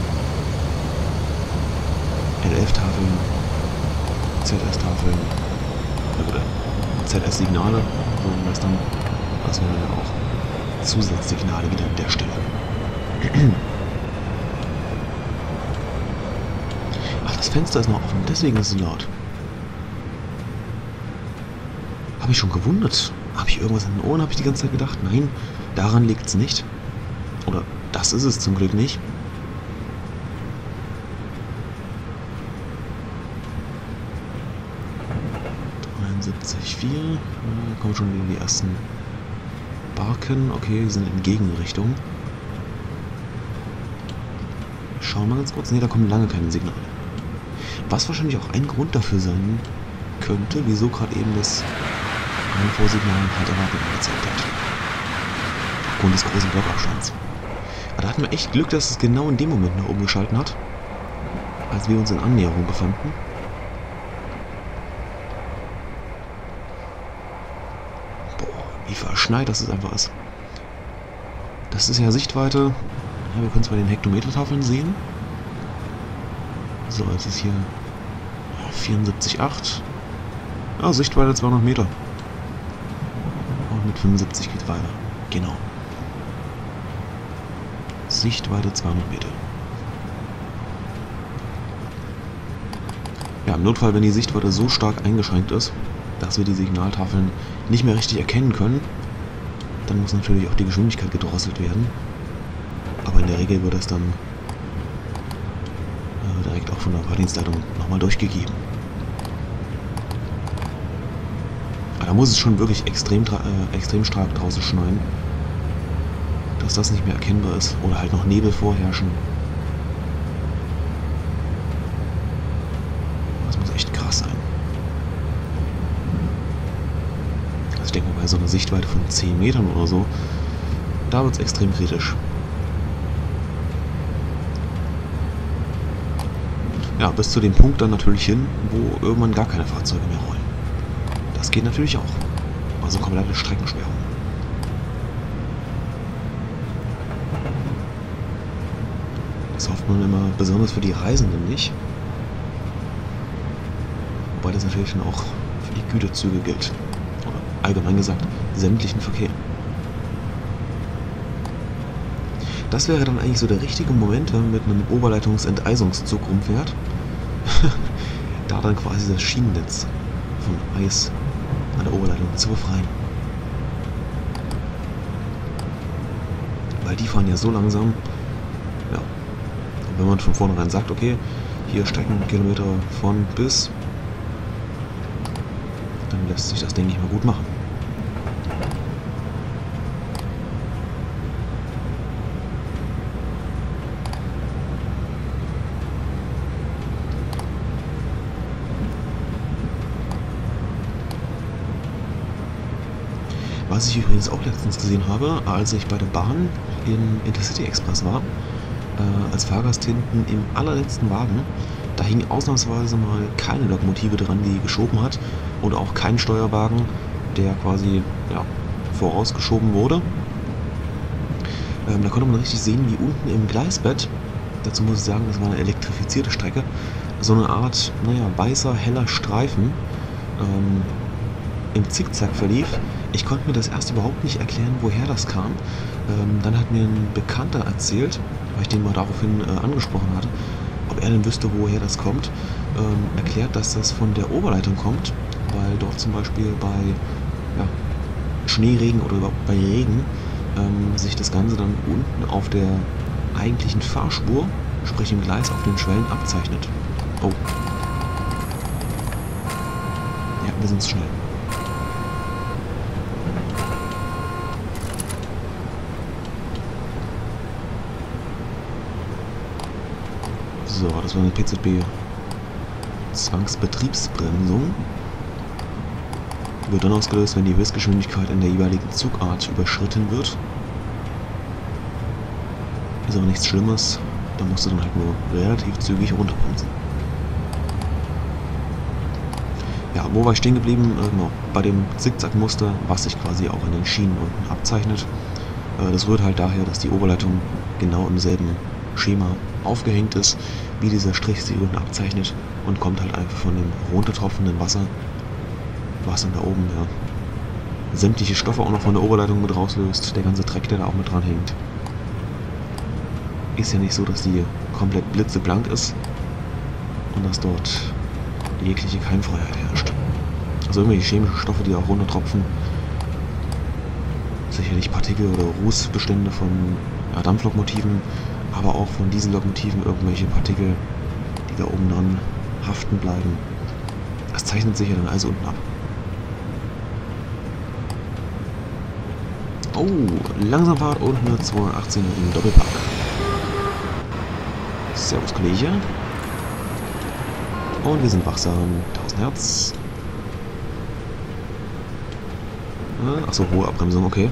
L elf Tafeln, Z S-Tafeln, oder Z S-Signale, so nennen wir es dann. Das wären ja auch Zusatzsignale wieder an der Stelle. Ach, das Fenster ist noch offen, deswegen ist es so laut. Habe ich schon gewundert. Habe ich irgendwas in den Ohren, habe ich die ganze Zeit gedacht? Nein, daran liegt es nicht. Oder das ist es zum Glück nicht. dreiundsiebzig Komma vier. Da kommen schon wieder die ersten Barken. Okay, die sind in Gegenrichtung. Schauen wir mal ganz kurz. Ne, da kommen lange keine Signale. Was wahrscheinlich auch ein Grund dafür sein könnte, wieso gerade eben das Vorsignal halt erwartet angezeigt hat. Aufgrund des großen Blockabstands. Aber da hatten wir echt Glück, dass es genau in dem Moment nach oben geschalten hat, als wir uns in Annäherung befanden. Boah, wie verschneit das einfach ist. Das ist ja Sichtweite. Ja, wir können zwar den Hektometertafeln sehen. So, jetzt ist hier vierundsiebzig Komma acht. Ja, Sichtweite zweihundert Meter. Und mit fünfundsiebzig geht weiter. Genau. Sichtweite zweihundert Meter. Ja, im Notfall, wenn die Sichtweite so stark eingeschränkt ist, dass wir die Signaltafeln nicht mehr richtig erkennen können, dann muss natürlich auch die Geschwindigkeit gedrosselt werden. Aber in der Regel wird das dann äh, direkt auch von der Fahrdienstleitung nochmal durchgegeben. Aber da muss es schon wirklich extrem, äh, extrem stark draußen schneien, dass das nicht mehr erkennbar ist. Oder halt noch Nebel vorherrschen. Das muss echt krass sein. Also ich denke mal, bei so einer Sichtweite von zehn Metern oder so, da wird es extrem kritisch. Ja, bis zu dem Punkt dann natürlich hin, wo irgendwann gar keine Fahrzeuge mehr rollen. Das geht natürlich auch. Also komplette Streckensperrung. Das hofft man immer besonders für die Reisenden nicht. Wobei das natürlich dann auch für die Güterzüge gilt. Oder allgemein gesagt, sämtlichen Verkehr. Das wäre dann eigentlich so der richtige Moment, wenn man mit einem Oberleitungsenteisungszug rumfährt. Da dann quasi das Schienennetz von Eis an der Oberleitung zu befreien. Weil die fahren ja so langsam. Ja. Und wenn man von vornherein sagt, okay, hier Streckenkilometer von bis, dann lässt sich das, denke ich mal, gut machen. Was ich übrigens auch letztens gesehen habe, als ich bei der Bahn im Intercity Express war, äh, als Fahrgast hinten im allerletzten Wagen, da hing ausnahmsweise mal keine Lokomotive dran, die geschoben hat, oder auch kein Steuerwagen, der quasi ja, vorausgeschoben wurde. Ähm, da konnte man richtig sehen, wie unten im Gleisbett, dazu muss ich sagen, das war eine elektrifizierte Strecke, so eine Art, naja, weißer, heller Streifen ähm, im Zickzack verlief. Ich konnte mir das erst überhaupt nicht erklären, woher das kam. Ähm, dann hat mir ein Bekannter erzählt, weil ich den mal daraufhin äh, angesprochen hatte, ob er denn wüsste, woher das kommt. Ähm, erklärt, dass das von der Oberleitung kommt, weil dort zum Beispiel bei ja, Schneeregen oder überhaupt bei Regen ähm, sich das Ganze dann unten auf der eigentlichen Fahrspur, sprich im Gleis auf den Schwellen, abzeichnet. Oh. Ja, wir sind schnell. So, das war eine P Z B-Zwangsbetriebsbremsung. Wird dann ausgelöst, wenn die Höchstgeschwindigkeit in der jeweiligen Zugart überschritten wird. Ist aber nichts Schlimmes, da musst du dann halt nur relativ zügig runterbremsen. Ja, wo war ich stehen geblieben? Äh, genau, bei dem Zickzackmuster, was sich quasi auch an den Schienen unten abzeichnet. Äh, das rührt halt daher, dass die Oberleitung genau im selben Schema aufgehängt ist, wie dieser Strich sich unten abzeichnet, und kommt halt einfach von dem runtertropfenden Wasser, was dann da oben ja sämtliche Stoffe auch noch von der Oberleitung mit rauslöst. Der ganze Dreck, der da auch mit dran hängt. Ist ja nicht so, dass die komplett blitzeblank ist. und dass dort jegliche Keimfreiheit herrscht. Also irgendwelche chemischen Stoffe, die auch runtertropfen. Sicherlich Partikel oder Rußbestände von ja, Dampflokomotiven, aber auch von Diesellokomotiven irgendwelche Partikel, die da oben dran haften bleiben. Das zeichnet sich ja dann also unten ab. Oh, Langsamfahrt und eine zweihundertachtzehn im Doppelpark. Servus, Kollege. Und wir sind wachsam. tausend Hertz. Achso, hohe Abbremsung, okay.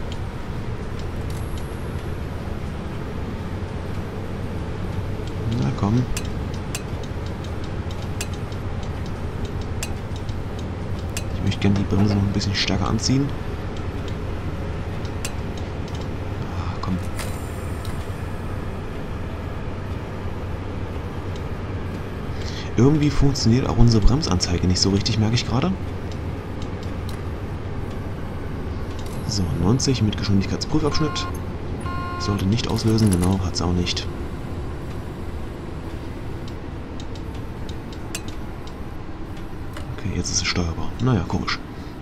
Na komm. Ich möchte gerne die Bremse noch ein bisschen stärker anziehen. Ah, komm. Irgendwie funktioniert auch unsere Bremsanzeige nicht so richtig, merke ich gerade. So, neunzig mit Geschwindigkeitsprüfabschnitt. Sollte nicht auslösen, genau, hat es auch nicht. Okay, jetzt ist es steuerbar. Naja, komisch.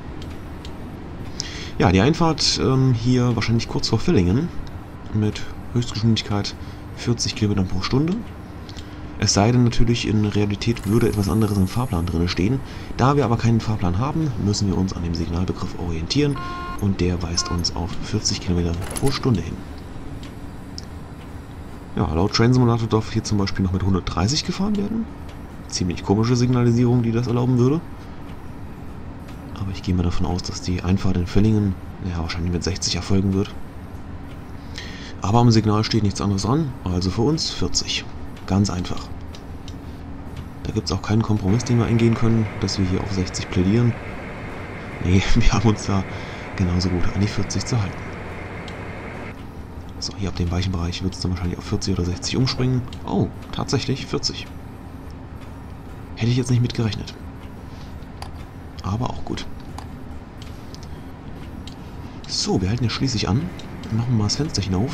Ja, die Einfahrt ähm, hier wahrscheinlich kurz vor Villingen mit Höchstgeschwindigkeit vierzig Kilometer pro Stunde. Es sei denn natürlich, in Realität würde etwas anderes im Fahrplan drin stehen. Da wir aber keinen Fahrplan haben, müssen wir uns an dem Signalbegriff orientieren und der weist uns auf vierzig Kilometer pro Stunde hin. Ja, laut Train Simulator darf hier zum Beispiel noch mit hundertdreißig gefahren werden. Ziemlich komische Signalisierung, die das erlauben würde. Aber ich gehe mal davon aus, dass die Einfahrt in Villingen ja, wahrscheinlich mit sechzig erfolgen wird. Aber am Signal steht nichts anderes dran, also für uns vierzig. Ganz einfach. Da gibt es auch keinen Kompromiss, den wir eingehen können, dass wir hier auf sechzig plädieren. Nee, wir haben uns da genauso gut an die vierzig zu halten. So, hier ab dem weichen Bereich wird es dann wahrscheinlich auf vierzig oder sechzig umspringen. Oh, tatsächlich vierzig. Hätte ich jetzt nicht mit gerechnet. Aber auch gut. So, wir halten jetzt schließlich an. Machen wir mal das Fensterchen auf.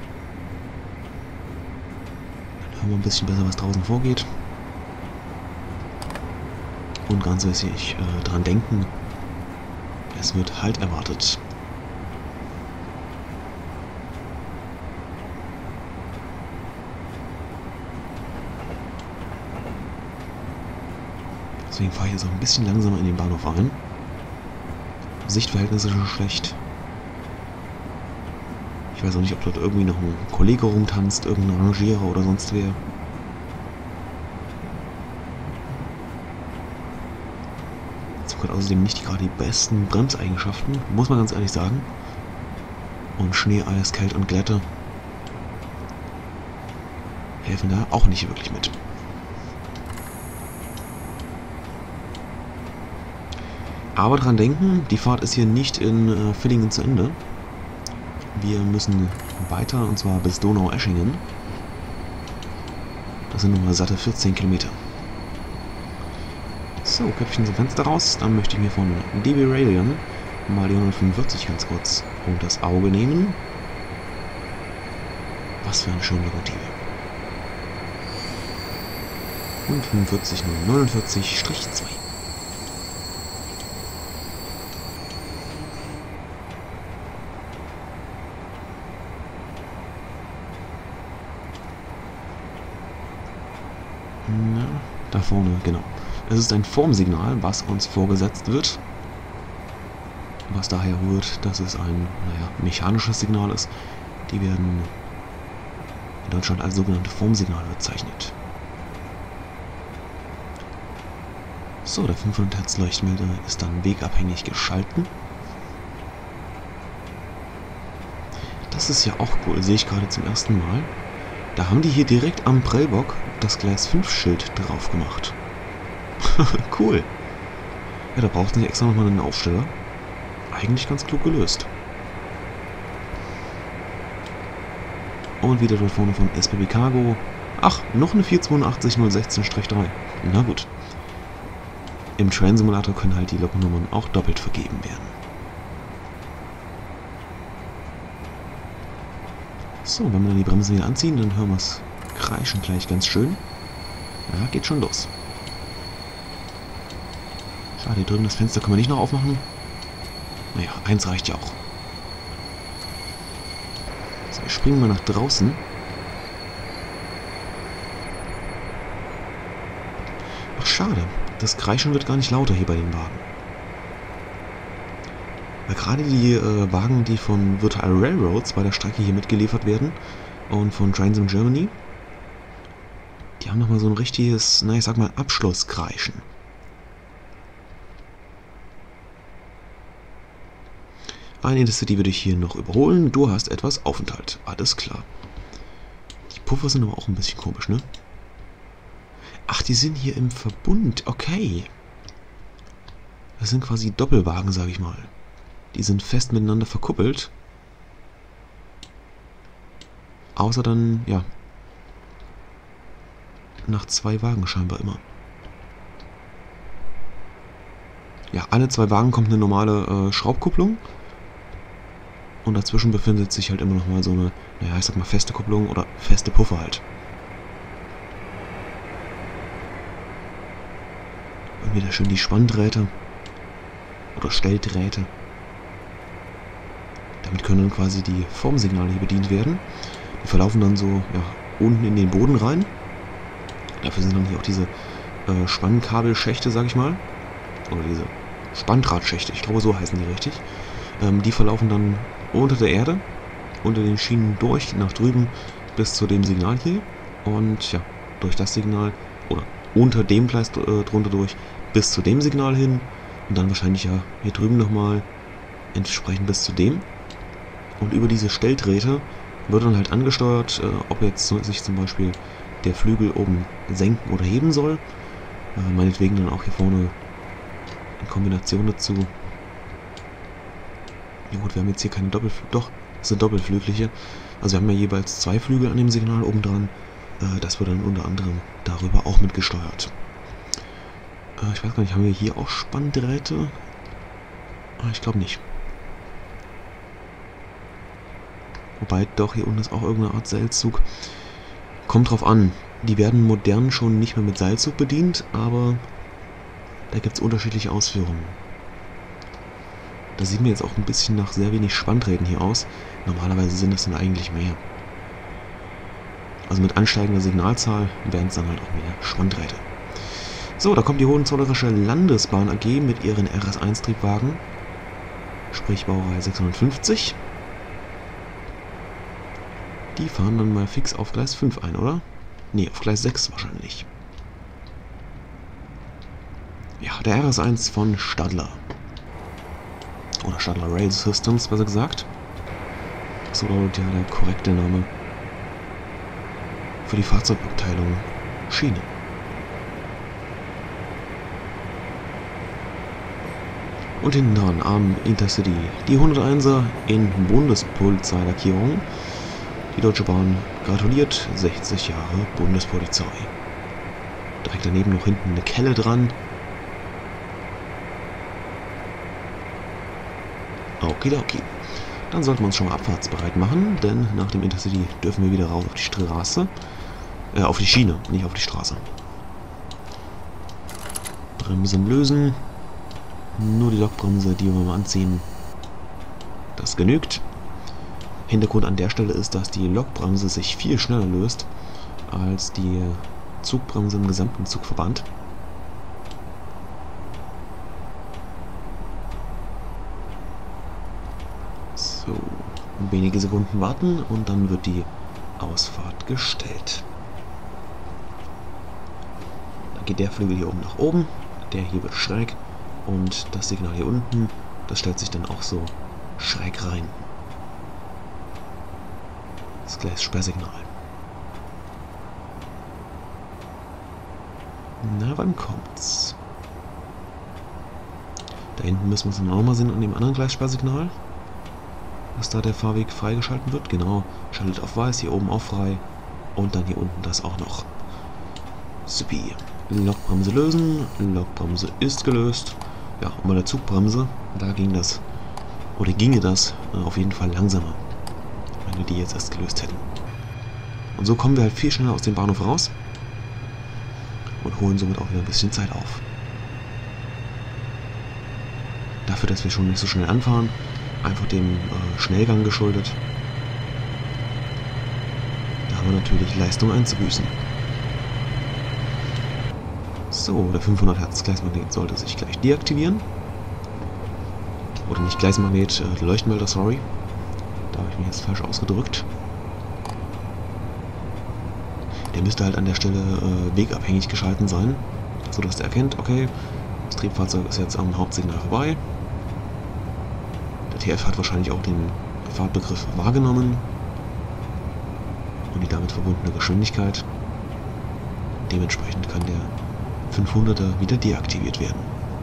Hören wir ein bisschen besser, was draußen vorgeht. Und ganz wichtig, äh, dran denken, es wird Halt erwartet. Deswegen fahre ich jetzt auch ein bisschen langsamer in den Bahnhof rein. Sichtverhältnisse sind schon schlecht. Ich weiß auch nicht, ob dort irgendwie noch ein Kollege rumtanzt, irgendein Rangierer oder sonst wer. Jetzt hat außerdem nicht gerade die besten Bremseigenschaften, muss man ganz ehrlich sagen. Und Schnee, Eis, Kälte und Glätte helfen da auch nicht wirklich mit. Aber dran denken, die Fahrt ist hier nicht in äh, Villingen zu Ende. Wir müssen weiter, und zwar bis Donaueschingen. Das sind nochmal satte vierzehn Kilometer. So, Köpfchen zum Fenster raus. Dann möchte ich mir von D B Radian mal die hundertfünfundvierzig ganz kurz unter das Auge nehmen. Was für eine schöne Lokomotive. hundertfünfundvierzig null neunundvierzig zwei. Na, da vorne, genau. Es ist ein Formsignal, was uns vorgesetzt wird. Was daher rührt, dass es ein, naja, mechanisches Signal ist. Die werden in Deutschland als sogenannte Formsignale bezeichnet. So, der fünfhundert Hertz Leuchtmelder ist dann wegabhängig geschalten. Das ist ja auch cool, sehe ich gerade zum ersten Mal. Da haben die hier direkt am Prellbock das Gleis fünf Schild drauf gemacht. Cool. Ja, da braucht es nicht extra nochmal einen Aufsteller. Eigentlich ganz klug gelöst. Und wieder dort vorne von S B B Cargo. Ach, noch eine vier zweiundachtzig null sechzehn drei. Na gut. Im Train Simulator können halt die Loknummern auch doppelt vergeben werden. So, wenn wir dann die Bremse wieder anziehen, dann hören wir es kreischen gleich ganz schön. Ja, geht schon los. Schade, hier drüben das Fenster können wir nicht noch aufmachen. Naja, eins reicht ja auch. So, wir springen mal nach draußen. Ach, schade. Das Kreischen wird gar nicht lauter hier bei den Wagen. Weil gerade die äh, Wagen, die von Virtual Railroads bei der Strecke hier mitgeliefert werden und von Trains in Germany, die haben nochmal so ein richtiges, na ich sag mal, Abschlusskreischen. Ein Intercity würde ich hier noch überholen. Du hast etwas Aufenthalt. Alles klar. Die Puffer sind aber auch ein bisschen komisch, ne? Ach, die sind hier im Verbund. Okay. Das sind quasi Doppelwagen, sage ich mal. Die sind fest miteinander verkuppelt. Außer dann, ja, nach zwei Wagen scheinbar immer. Ja, alle zwei Wagen kommt eine normale äh, Schraubkupplung. Und dazwischen befindet sich halt immer noch mal so eine, naja, ich sag mal feste Kupplung oder feste Puffer halt. Und wieder schön die Spanndrähte. Oder Stelldrähte. Damit können dann quasi die Formsignale hier bedient werden. Die verlaufen dann so, ja, unten in den Boden rein. Dafür sind dann hier auch diese äh, Spannkabelschächte, sag ich mal. Oder diese Spanndrahtschächte, ich glaube so heißen die richtig. Ähm, die verlaufen dann unter der Erde, unter den Schienen durch, nach drüben bis zu dem Signal hier. Und ja, durch das Signal, oder unter dem Gleis äh, drunter durch, bis zu dem Signal hin. Und dann wahrscheinlich ja hier drüben nochmal entsprechend bis zu dem. Und über diese Stelldrähte wird dann halt angesteuert, äh, ob jetzt sich zum Beispiel der Flügel oben senken oder heben soll. Äh, meinetwegen dann auch hier vorne in Kombination dazu. Ja gut, wir haben jetzt hier keine Doppelflügel. Doch, das sind doppelflügliche. Also wir haben ja jeweils zwei Flügel an dem Signal oben dran. Äh, das wird dann unter anderem darüber auch mitgesteuert. Äh, ich weiß gar nicht, haben wir hier auch Spanndrähte? Ah, ich glaube nicht. Wobei, doch, hier unten ist auch irgendeine Art Seilzug. Kommt drauf an. Die werden modern schon nicht mehr mit Seilzug bedient, aber da gibt es unterschiedliche Ausführungen. Das sieht mir jetzt auch ein bisschen nach sehr wenig Spanndrähten hier aus. Normalerweise sind es dann eigentlich mehr. Also mit ansteigender Signalzahl werden es dann halt auch mehr Spanndrähte. So, da kommt die Hohenzollerische Landesbahn A G mit ihren R S eins Triebwagen. Sprich Baureihe sechshundertfünfzig. Die fahren dann mal fix auf Gleis fünf ein, oder? Ne, auf Gleis sechs wahrscheinlich. Ja, der R S eins von Stadler. Oder Stadler Rail Systems, besser gesagt. So lautet ja der korrekte Name für die Fahrzeugabteilung Schiene. Und hinten dran am Intercity die hunderteinser in Bundespolizeilackierung. Die Deutsche Bahn gratuliert, sechzig Jahre Bundespolizei. Direkt daneben noch hinten eine Kelle dran. Okidoki. Dann sollten wir uns schon mal abfahrtsbereit machen, denn nach dem Intercity dürfen wir wieder raus auf die Straße. Äh, auf die Schiene, nicht auf die Straße. Bremsen lösen. Nur die Lokbremse, die wir mal anziehen. Das genügt. Hintergrund an der Stelle ist, dass die Lokbremse sich viel schneller löst als die Zugbremse im gesamten Zugverband. So, wenige Sekunden warten und dann wird die Ausfahrt gestellt. Dann geht der Flügel hier oben nach oben, der hier wird schräg und das Signal hier unten, das stellt sich dann auch so schräg rein. Das Gleissperrsignal. Na, wann kommt's? Da hinten müssen wir uns noch mal sehen an dem anderen Gleissperrsignal. Dass da der Fahrweg freigeschalten wird. Genau. Schaltet auf weiß, hier oben auf frei. Und dann hier unten das auch noch. Supi. Lokbremse lösen. Lokbremse ist gelöst. Ja, und bei der Zugbremse, da ging das. Oder ginge das äh, auf jeden Fall langsamer. Wenn wir die jetzt erst gelöst hätten. Und so kommen wir halt viel schneller aus dem Bahnhof raus und holen somit auch wieder ein bisschen Zeit auf. Dafür, dass wir schon nicht so schnell anfahren. Einfach dem äh, Schnellgang geschuldet. Da haben wir natürlich Leistung einzubüßen. So, der fünfhundert Hertz Gleismagnet sollte sich gleich deaktivieren. Oder nicht Gleismagnet, äh, Leuchtmelder, sorry. Da habe ich mich jetzt falsch ausgedrückt. Der müsste halt an der Stelle äh, wegabhängig geschalten sein, sodass der erkennt, okay, das Triebfahrzeug ist jetzt am Hauptsignal vorbei. Der T F hat wahrscheinlich auch den Fahrtbegriff wahrgenommen und die damit verbundene Geschwindigkeit. Dementsprechend kann der fünfhunderter wieder deaktiviert werden.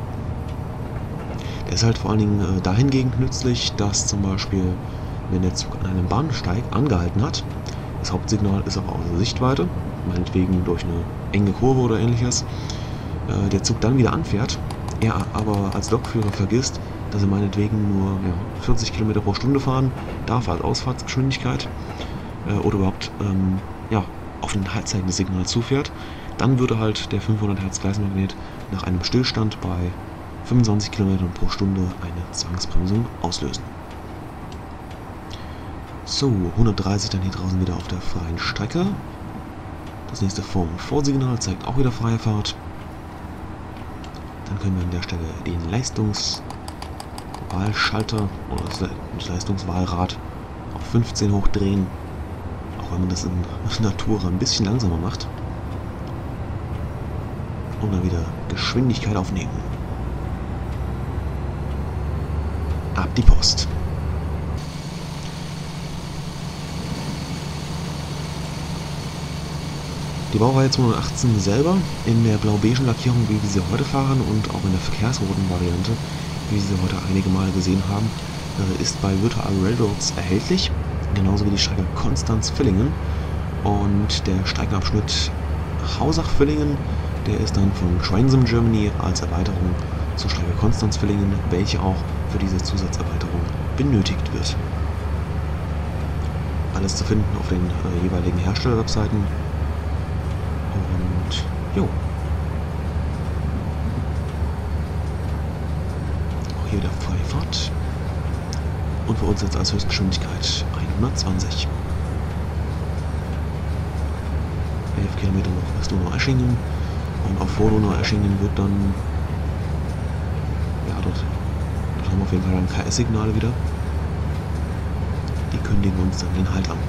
Der ist halt vor allen Dingen äh, dahingehend nützlich, dass zum Beispiel, wenn der Zug an einem Bahnsteig angehalten hat, das Hauptsignal ist aber außer Sichtweite, meinetwegen durch eine enge Kurve oder ähnliches, äh, der Zug dann wieder anfährt, er aber als Lokführer vergisst, dass er meinetwegen nur ja, vierzig Kilometer pro Stunde fahren darf als Ausfahrtsgeschwindigkeit äh, oder überhaupt ähm, ja, auf ein zeigendes Signal zufährt, dann würde halt der fünfhundert Hertz Gleismagnet nach einem Stillstand bei fünfundzwanzig Kilometern pro Stunde eine Zwangsbremsung auslösen. So, hundertdreißig dann hier draußen wieder auf der freien Strecke. Das nächste Form- und Vorsignal zeigt auch wieder freie Fahrt. Dann können wir an der Stelle den Leistungswahlschalter oder das Leistungswahlrad auf fünfzehn hochdrehen, auch wenn man das in Natura ein bisschen langsamer macht. Und dann wieder Geschwindigkeit aufnehmen. Ab die Post. Die Baureihe zweihundertachtzehn selber in der blau-beigen Lackierung, wie wir sie heute fahren, und auch in der verkehrsroten Variante, wie wir sie heute einige Male gesehen haben, ist bei Virtual Railroads erhältlich. Genauso wie die Strecke Konstanz-Villingen. Und der Streckenabschnitt Hausach-Villingen, der ist dann von Transam Germany als Erweiterung zur Strecke Konstanz-Villingen, welche auch für diese Zusatzerweiterung benötigt wird. Alles zu finden auf den äh, jeweiligen Herstellerwebseiten. Und jo. Auch hier wieder freie Fahrt. Und für uns jetzt als Höchstgeschwindigkeit hundertzwanzig. elf Kilometer noch bis Donaueschingen. Und auch vor Donaueschingen wird dann, ja, dort, dort haben wir auf jeden Fall dann K S-Signale wieder. Die kündigen uns dann den Halt an.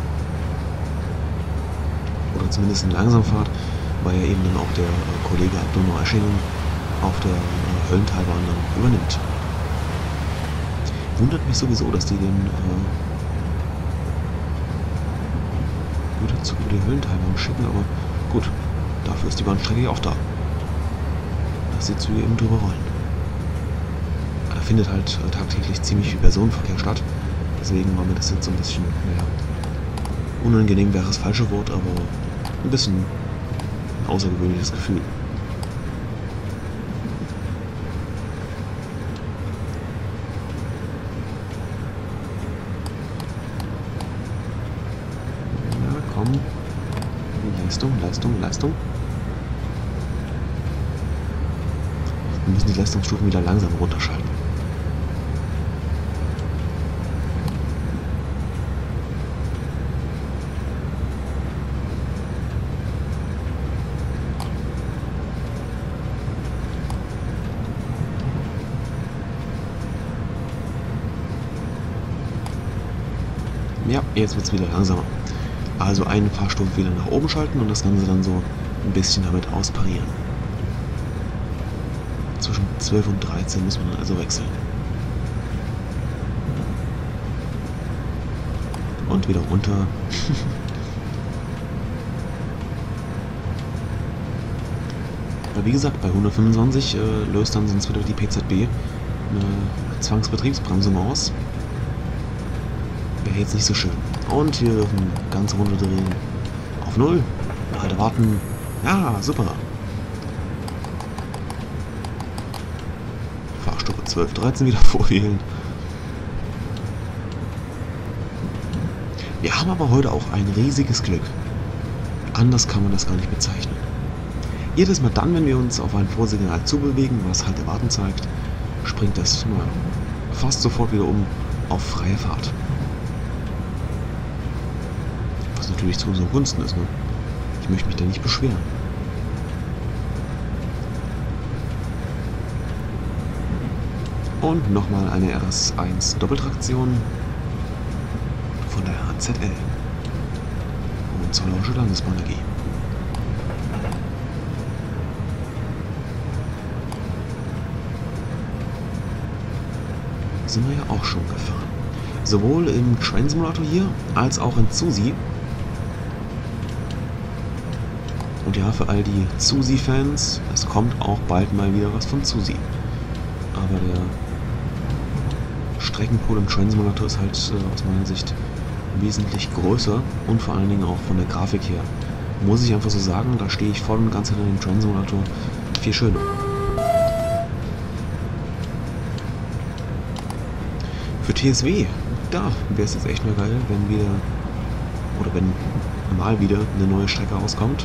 Oder zumindest in Langsamfahrt, weil ja eben dann auch der äh, Kollege ab Donaueschingen auf der äh, Höllentalbahn dann übernimmt. Wundert mich sowieso, dass die den äh, Güterzug über die Höllentalbahn schicken, aber gut, dafür ist die Bahnstrecke ja auch da. Dass die Züge eben drüber rollen. Da findet halt äh, tagtäglich ziemlich viel Personenverkehr statt. Deswegen war mir das jetzt so ein bisschen, naja, unangenehm wäre das falsche Wort, aber ein bisschen ein außergewöhnliches Gefühl. Ja, komm. Leistung, Leistung, Leistung. Wir müssen die Leistungsstufen wieder langsam runterschalten. Ja, jetzt wird es wieder langsamer. Also eine Fahrstufe wieder nach oben schalten und das Ganze dann so ein bisschen damit ausparieren. Zwischen zwölf und dreizehn muss man dann also wechseln. Und wieder runter. Aber wie gesagt, bei hundertfünfundzwanzig äh, löst dann sonst wieder die P Z B eine Zwangsbetriebsbremsung aus. Wäre jetzt nicht so schön. Und wir dürfen ganz runter drehen. Auf null. Halt warten. Ja, super. Fahrstufe zwölf, dreizehn wieder vorwählen. Wir haben aber heute auch ein riesiges Glück. Anders kann man das gar nicht bezeichnen. Jedes Mal dann, wenn wir uns auf ein Vorsignal zubewegen, was halt der Warten zeigt, springt das ja, fast sofort wieder um auf freie Fahrt. Was natürlich zu unseren Gunsten ist, ne? Ich möchte mich da nicht beschweren. Und nochmal eine R S eins Doppeltraktion von der H Z L. Und zoologische Landesbahnenergie. Sind wir ja auch schon gefahren. Sowohl im Train Simulator hier, als auch in Zusi. Und ja, für all die Zusi-Fans, es kommt auch bald mal wieder was von Zusi. Aber der Streckenpool im Train Simulator ist halt äh, aus meiner Sicht wesentlich größer und vor allen Dingen auch von der Grafik her. Muss ich einfach so sagen, da stehe ich voll und ganz hinter dem Train Simulator. Viel schöner. Für T S W, da wäre es jetzt echt mal geil, wenn wir, oder wenn mal wieder eine neue Strecke rauskommt.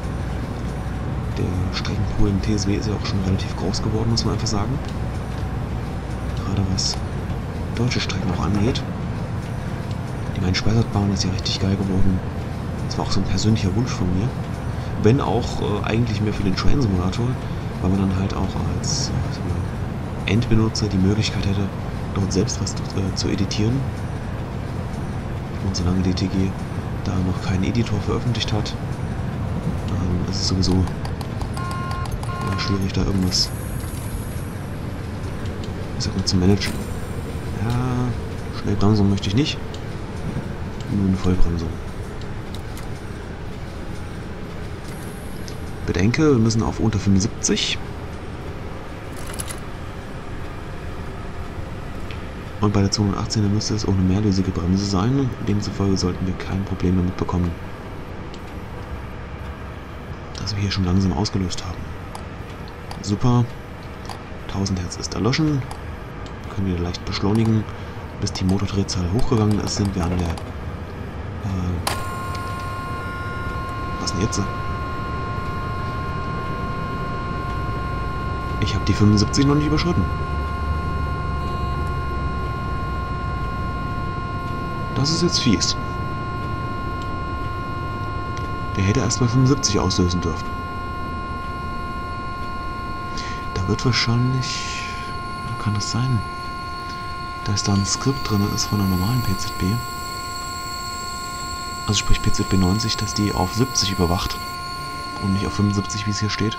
Der Streckenpool im T S W ist ja auch schon relativ groß geworden, muss man einfach sagen. Gerade was deutsche Strecken auch angeht. Die Main-Spessart-Bahn ist ja richtig geil geworden. Das war auch so ein persönlicher Wunsch von mir. Wenn auch äh, eigentlich mehr für den Train Simulator, weil man dann halt auch als äh, Endbenutzer die Möglichkeit hätte, dort selbst was äh, zu editieren. Und solange D T G da noch keinen Editor veröffentlicht hat, ähm, ist es sowieso ja, schwierig, da irgendwas, ich sag mal, zu managen. Ja, Schnellbremsung möchte ich nicht. Nur eine Vollbremsung. Bedenke, wir müssen auf unter fünfundsiebzig. Und bei der zweihundertachtzehner müsste es auch eine mehrlösige Bremse sein. Demzufolge sollten wir kein Problem damit bekommen, dass wir hier schon langsam ausgelöst haben. Super. tausend Hertz ist erloschen. Können wir leicht beschleunigen. Bis die Motordrehzahl hochgegangen ist, sind wir an der... Äh, was denn jetzt? Ich habe die fünfundsiebzig noch nicht überschritten. Das ist jetzt fies. Der hätte erst bei fünfundsiebzig auslösen dürfen. Da wird wahrscheinlich... Wie kann das sein? Dass da ein Skript drin ist von einer normalen P Z B. Also sprich P Z B neunzig, dass die auf siebzig überwacht. Und nicht auf fünfundsiebzig, wie es hier steht.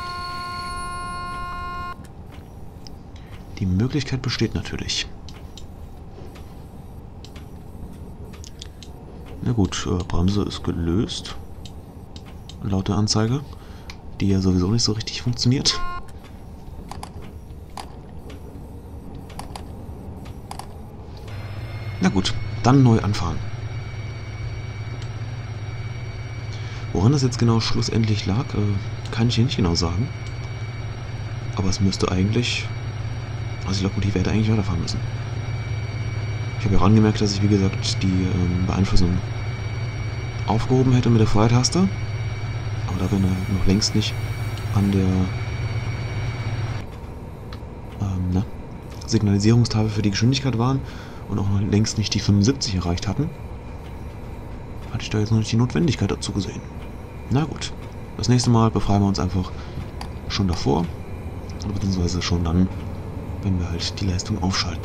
Die Möglichkeit besteht natürlich. Na gut, äh, Bremse ist gelöst. Laut der Anzeige. Die ja sowieso nicht so richtig funktioniert. Na gut, dann neu anfahren. Woran das jetzt genau schlussendlich lag, äh, kann ich hier nicht genau sagen. Aber es müsste eigentlich... Also die Lokomotive hätte eigentlich weiterfahren müssen. Ich habe ja auch angemerkt, dass ich, wie gesagt, die ähm, Beeinflussung aufgehoben hätte mit der Feuertaste. Aber da wir noch längst nicht an der ähm, ne, Signalisierungstafel für die Geschwindigkeit waren und auch noch längst nicht die fünfundsiebzig erreicht hatten, hatte ich da jetzt noch nicht die Notwendigkeit dazu gesehen. Na gut, das nächste Mal befreien wir uns einfach schon davor, beziehungsweise schon dann, wenn wir halt die Leistung aufschalten.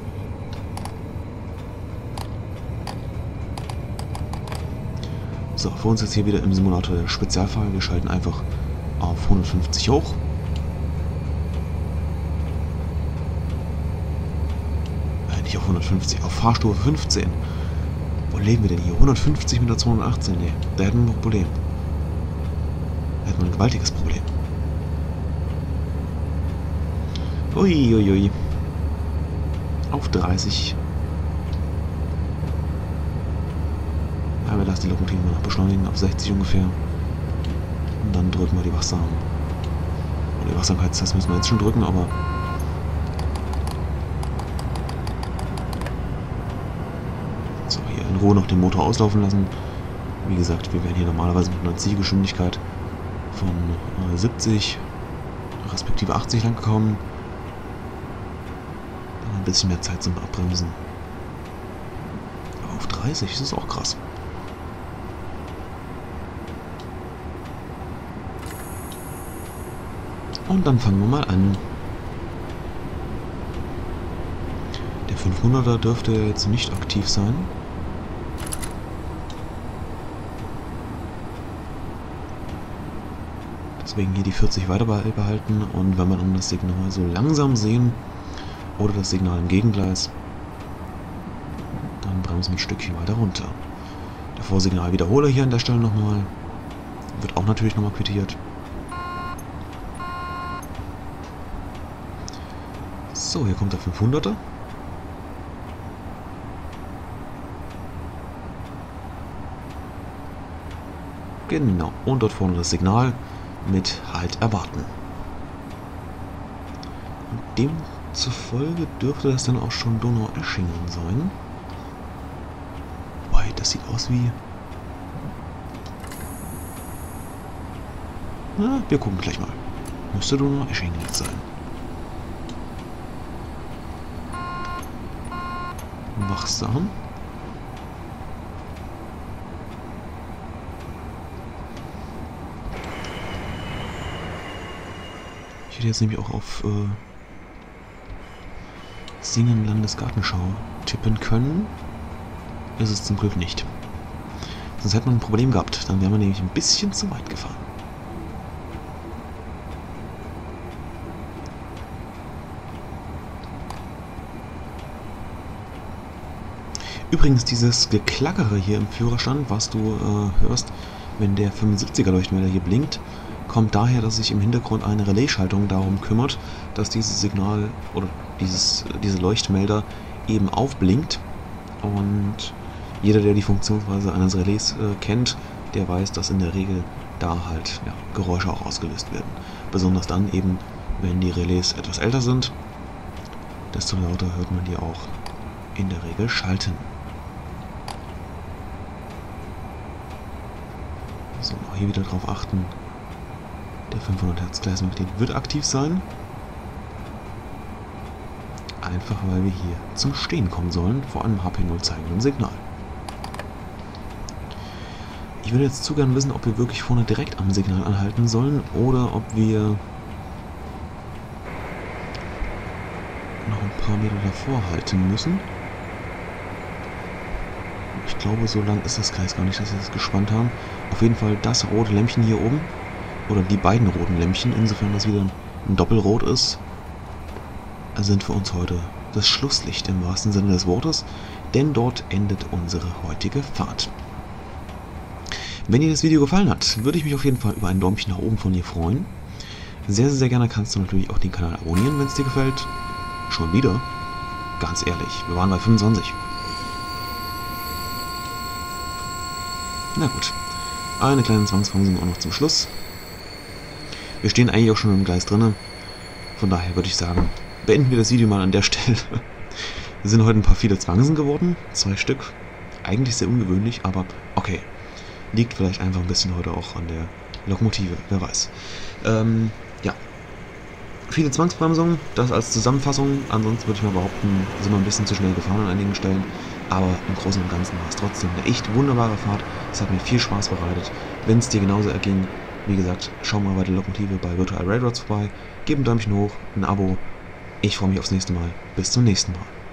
So, für uns jetzt hier wieder im Simulator der Spezialfall. Wir schalten einfach auf hundertfünfzig hoch. Äh, nicht auf hundertfünfzig, auf Fahrstufe fünfzehn. Wo leben wir denn hier? hundertfünfzig mit der zweihundertachtzehn? Ne, da hätten wir noch ein Problem. Da hätten wir ein gewaltiges Problem. Uiuiui. Ui, ui. Auf dreißig. Ja, wir lassen die Lokomotive mal noch beschleunigen, auf sechzig ungefähr. Und dann drücken wir die Wachsam. Und die Wachsamkeitstaste müssen wir jetzt schon drücken, aber... So, hier in Ruhe noch den Motor auslaufen lassen. Wie gesagt, wir wären hier normalerweise mit einer Zielgeschwindigkeit von äh, siebzig respektive achtzig lang gekommen. bisschen mehr Zeit zum Abbremsen. Aber auf dreißig ist es auch krass. Und dann fangen wir mal an. Der fünfhunderter dürfte jetzt nicht aktiv sein. Deswegen hier die vierzig weiter behalten, und wenn wir dann das Signal so langsam sehen oder das Signal im Gegengleis, dann bremsen wir ein Stückchen weiter runter. Der Vorsignal wiederhole hier an der Stelle nochmal. Wird auch natürlich nochmal quittiert. So, hier kommt der fünfhunderter. Genau, und dort vorne das Signal mit Halt erwarten. Und demzufolge dürfte das dann auch schon Donaueschingen sein. Wobei, das sieht aus wie... Na, wir gucken gleich mal. Müsste Donaueschingen jetzt sein. Wachsam. Ich hätte jetzt nämlich auch auf äh, Singen Landesgartenschau tippen können. Ist es zum Glück nicht. Sonst hätte man ein Problem gehabt. Dann wären wir nämlich ein bisschen zu weit gefahren. Übrigens, dieses Geklackere hier im Führerstand, was du äh, hörst, wenn der fünfundsiebziger Leuchtmelder hier blinkt, kommt daher, dass sich im Hintergrund eine Relaisschaltung darum kümmert, dass dieses Signal oder dieses, diese Leuchtmelder eben aufblinkt. Und jeder, der die Funktionsweise eines Relais äh, kennt, der weiß, dass in der Regel da halt ja, Geräusche auch ausgelöst werden. Besonders dann eben, wenn die Relais etwas älter sind, desto lauter hört man die auch in der Regel schalten. So, auch hier wieder darauf achten, der fünfhundert Hertz Gleismagnet wird aktiv sein. Einfach weil wir hier zum Stehen kommen sollen, vor einem H P null zeigenden Signal. Ich würde jetzt zu gern wissen, ob wir wirklich vorne direkt am Signal anhalten sollen oder ob wir noch ein paar Meter davor halten müssen. Ich glaube, so lang ist das Gleis gar nicht, dass wir das gespannt haben. Auf jeden Fall das rote Lämpchen hier oben. Oder die beiden roten Lämpchen, insofern das wieder ein Doppelrot ist, sind für uns heute das Schlusslicht im wahrsten Sinne des Wortes. Denn dort endet unsere heutige Fahrt. Wenn dir das Video gefallen hat, würde ich mich auf jeden Fall über ein Däumchen nach oben von dir freuen. Sehr, sehr, sehr gerne kannst du natürlich auch den Kanal abonnieren, wenn es dir gefällt. Schon wieder? Ganz ehrlich, wir waren bei fünfundzwanzig. Na gut, eine kleine Zwangsbremsung auch noch zum Schluss. Wir stehen eigentlich auch schon im Gleis drin. Von daher würde ich sagen, beenden wir das Video mal an der Stelle. Wir sind heute ein paar viele Zwangsen geworden. Zwei Stück. Eigentlich sehr ungewöhnlich, aber okay. Liegt vielleicht einfach ein bisschen heute auch an der Lokomotive, wer weiß. Ähm, ja. Viele Zwangsbremsungen, das als Zusammenfassung. Ansonsten würde ich mal behaupten, sind wir ein bisschen zu schnell gefahren an einigen Stellen. Aber im Großen und Ganzen war es trotzdem eine echt wunderbare Fahrt. Es hat mir viel Spaß bereitet. Wenn es dir genauso erging, wie gesagt, schau mal bei der Lokomotive bei Virtual Railroads vorbei. Gib ein Däumchen hoch, ein Abo. Ich freue mich aufs nächste Mal. Bis zum nächsten Mal.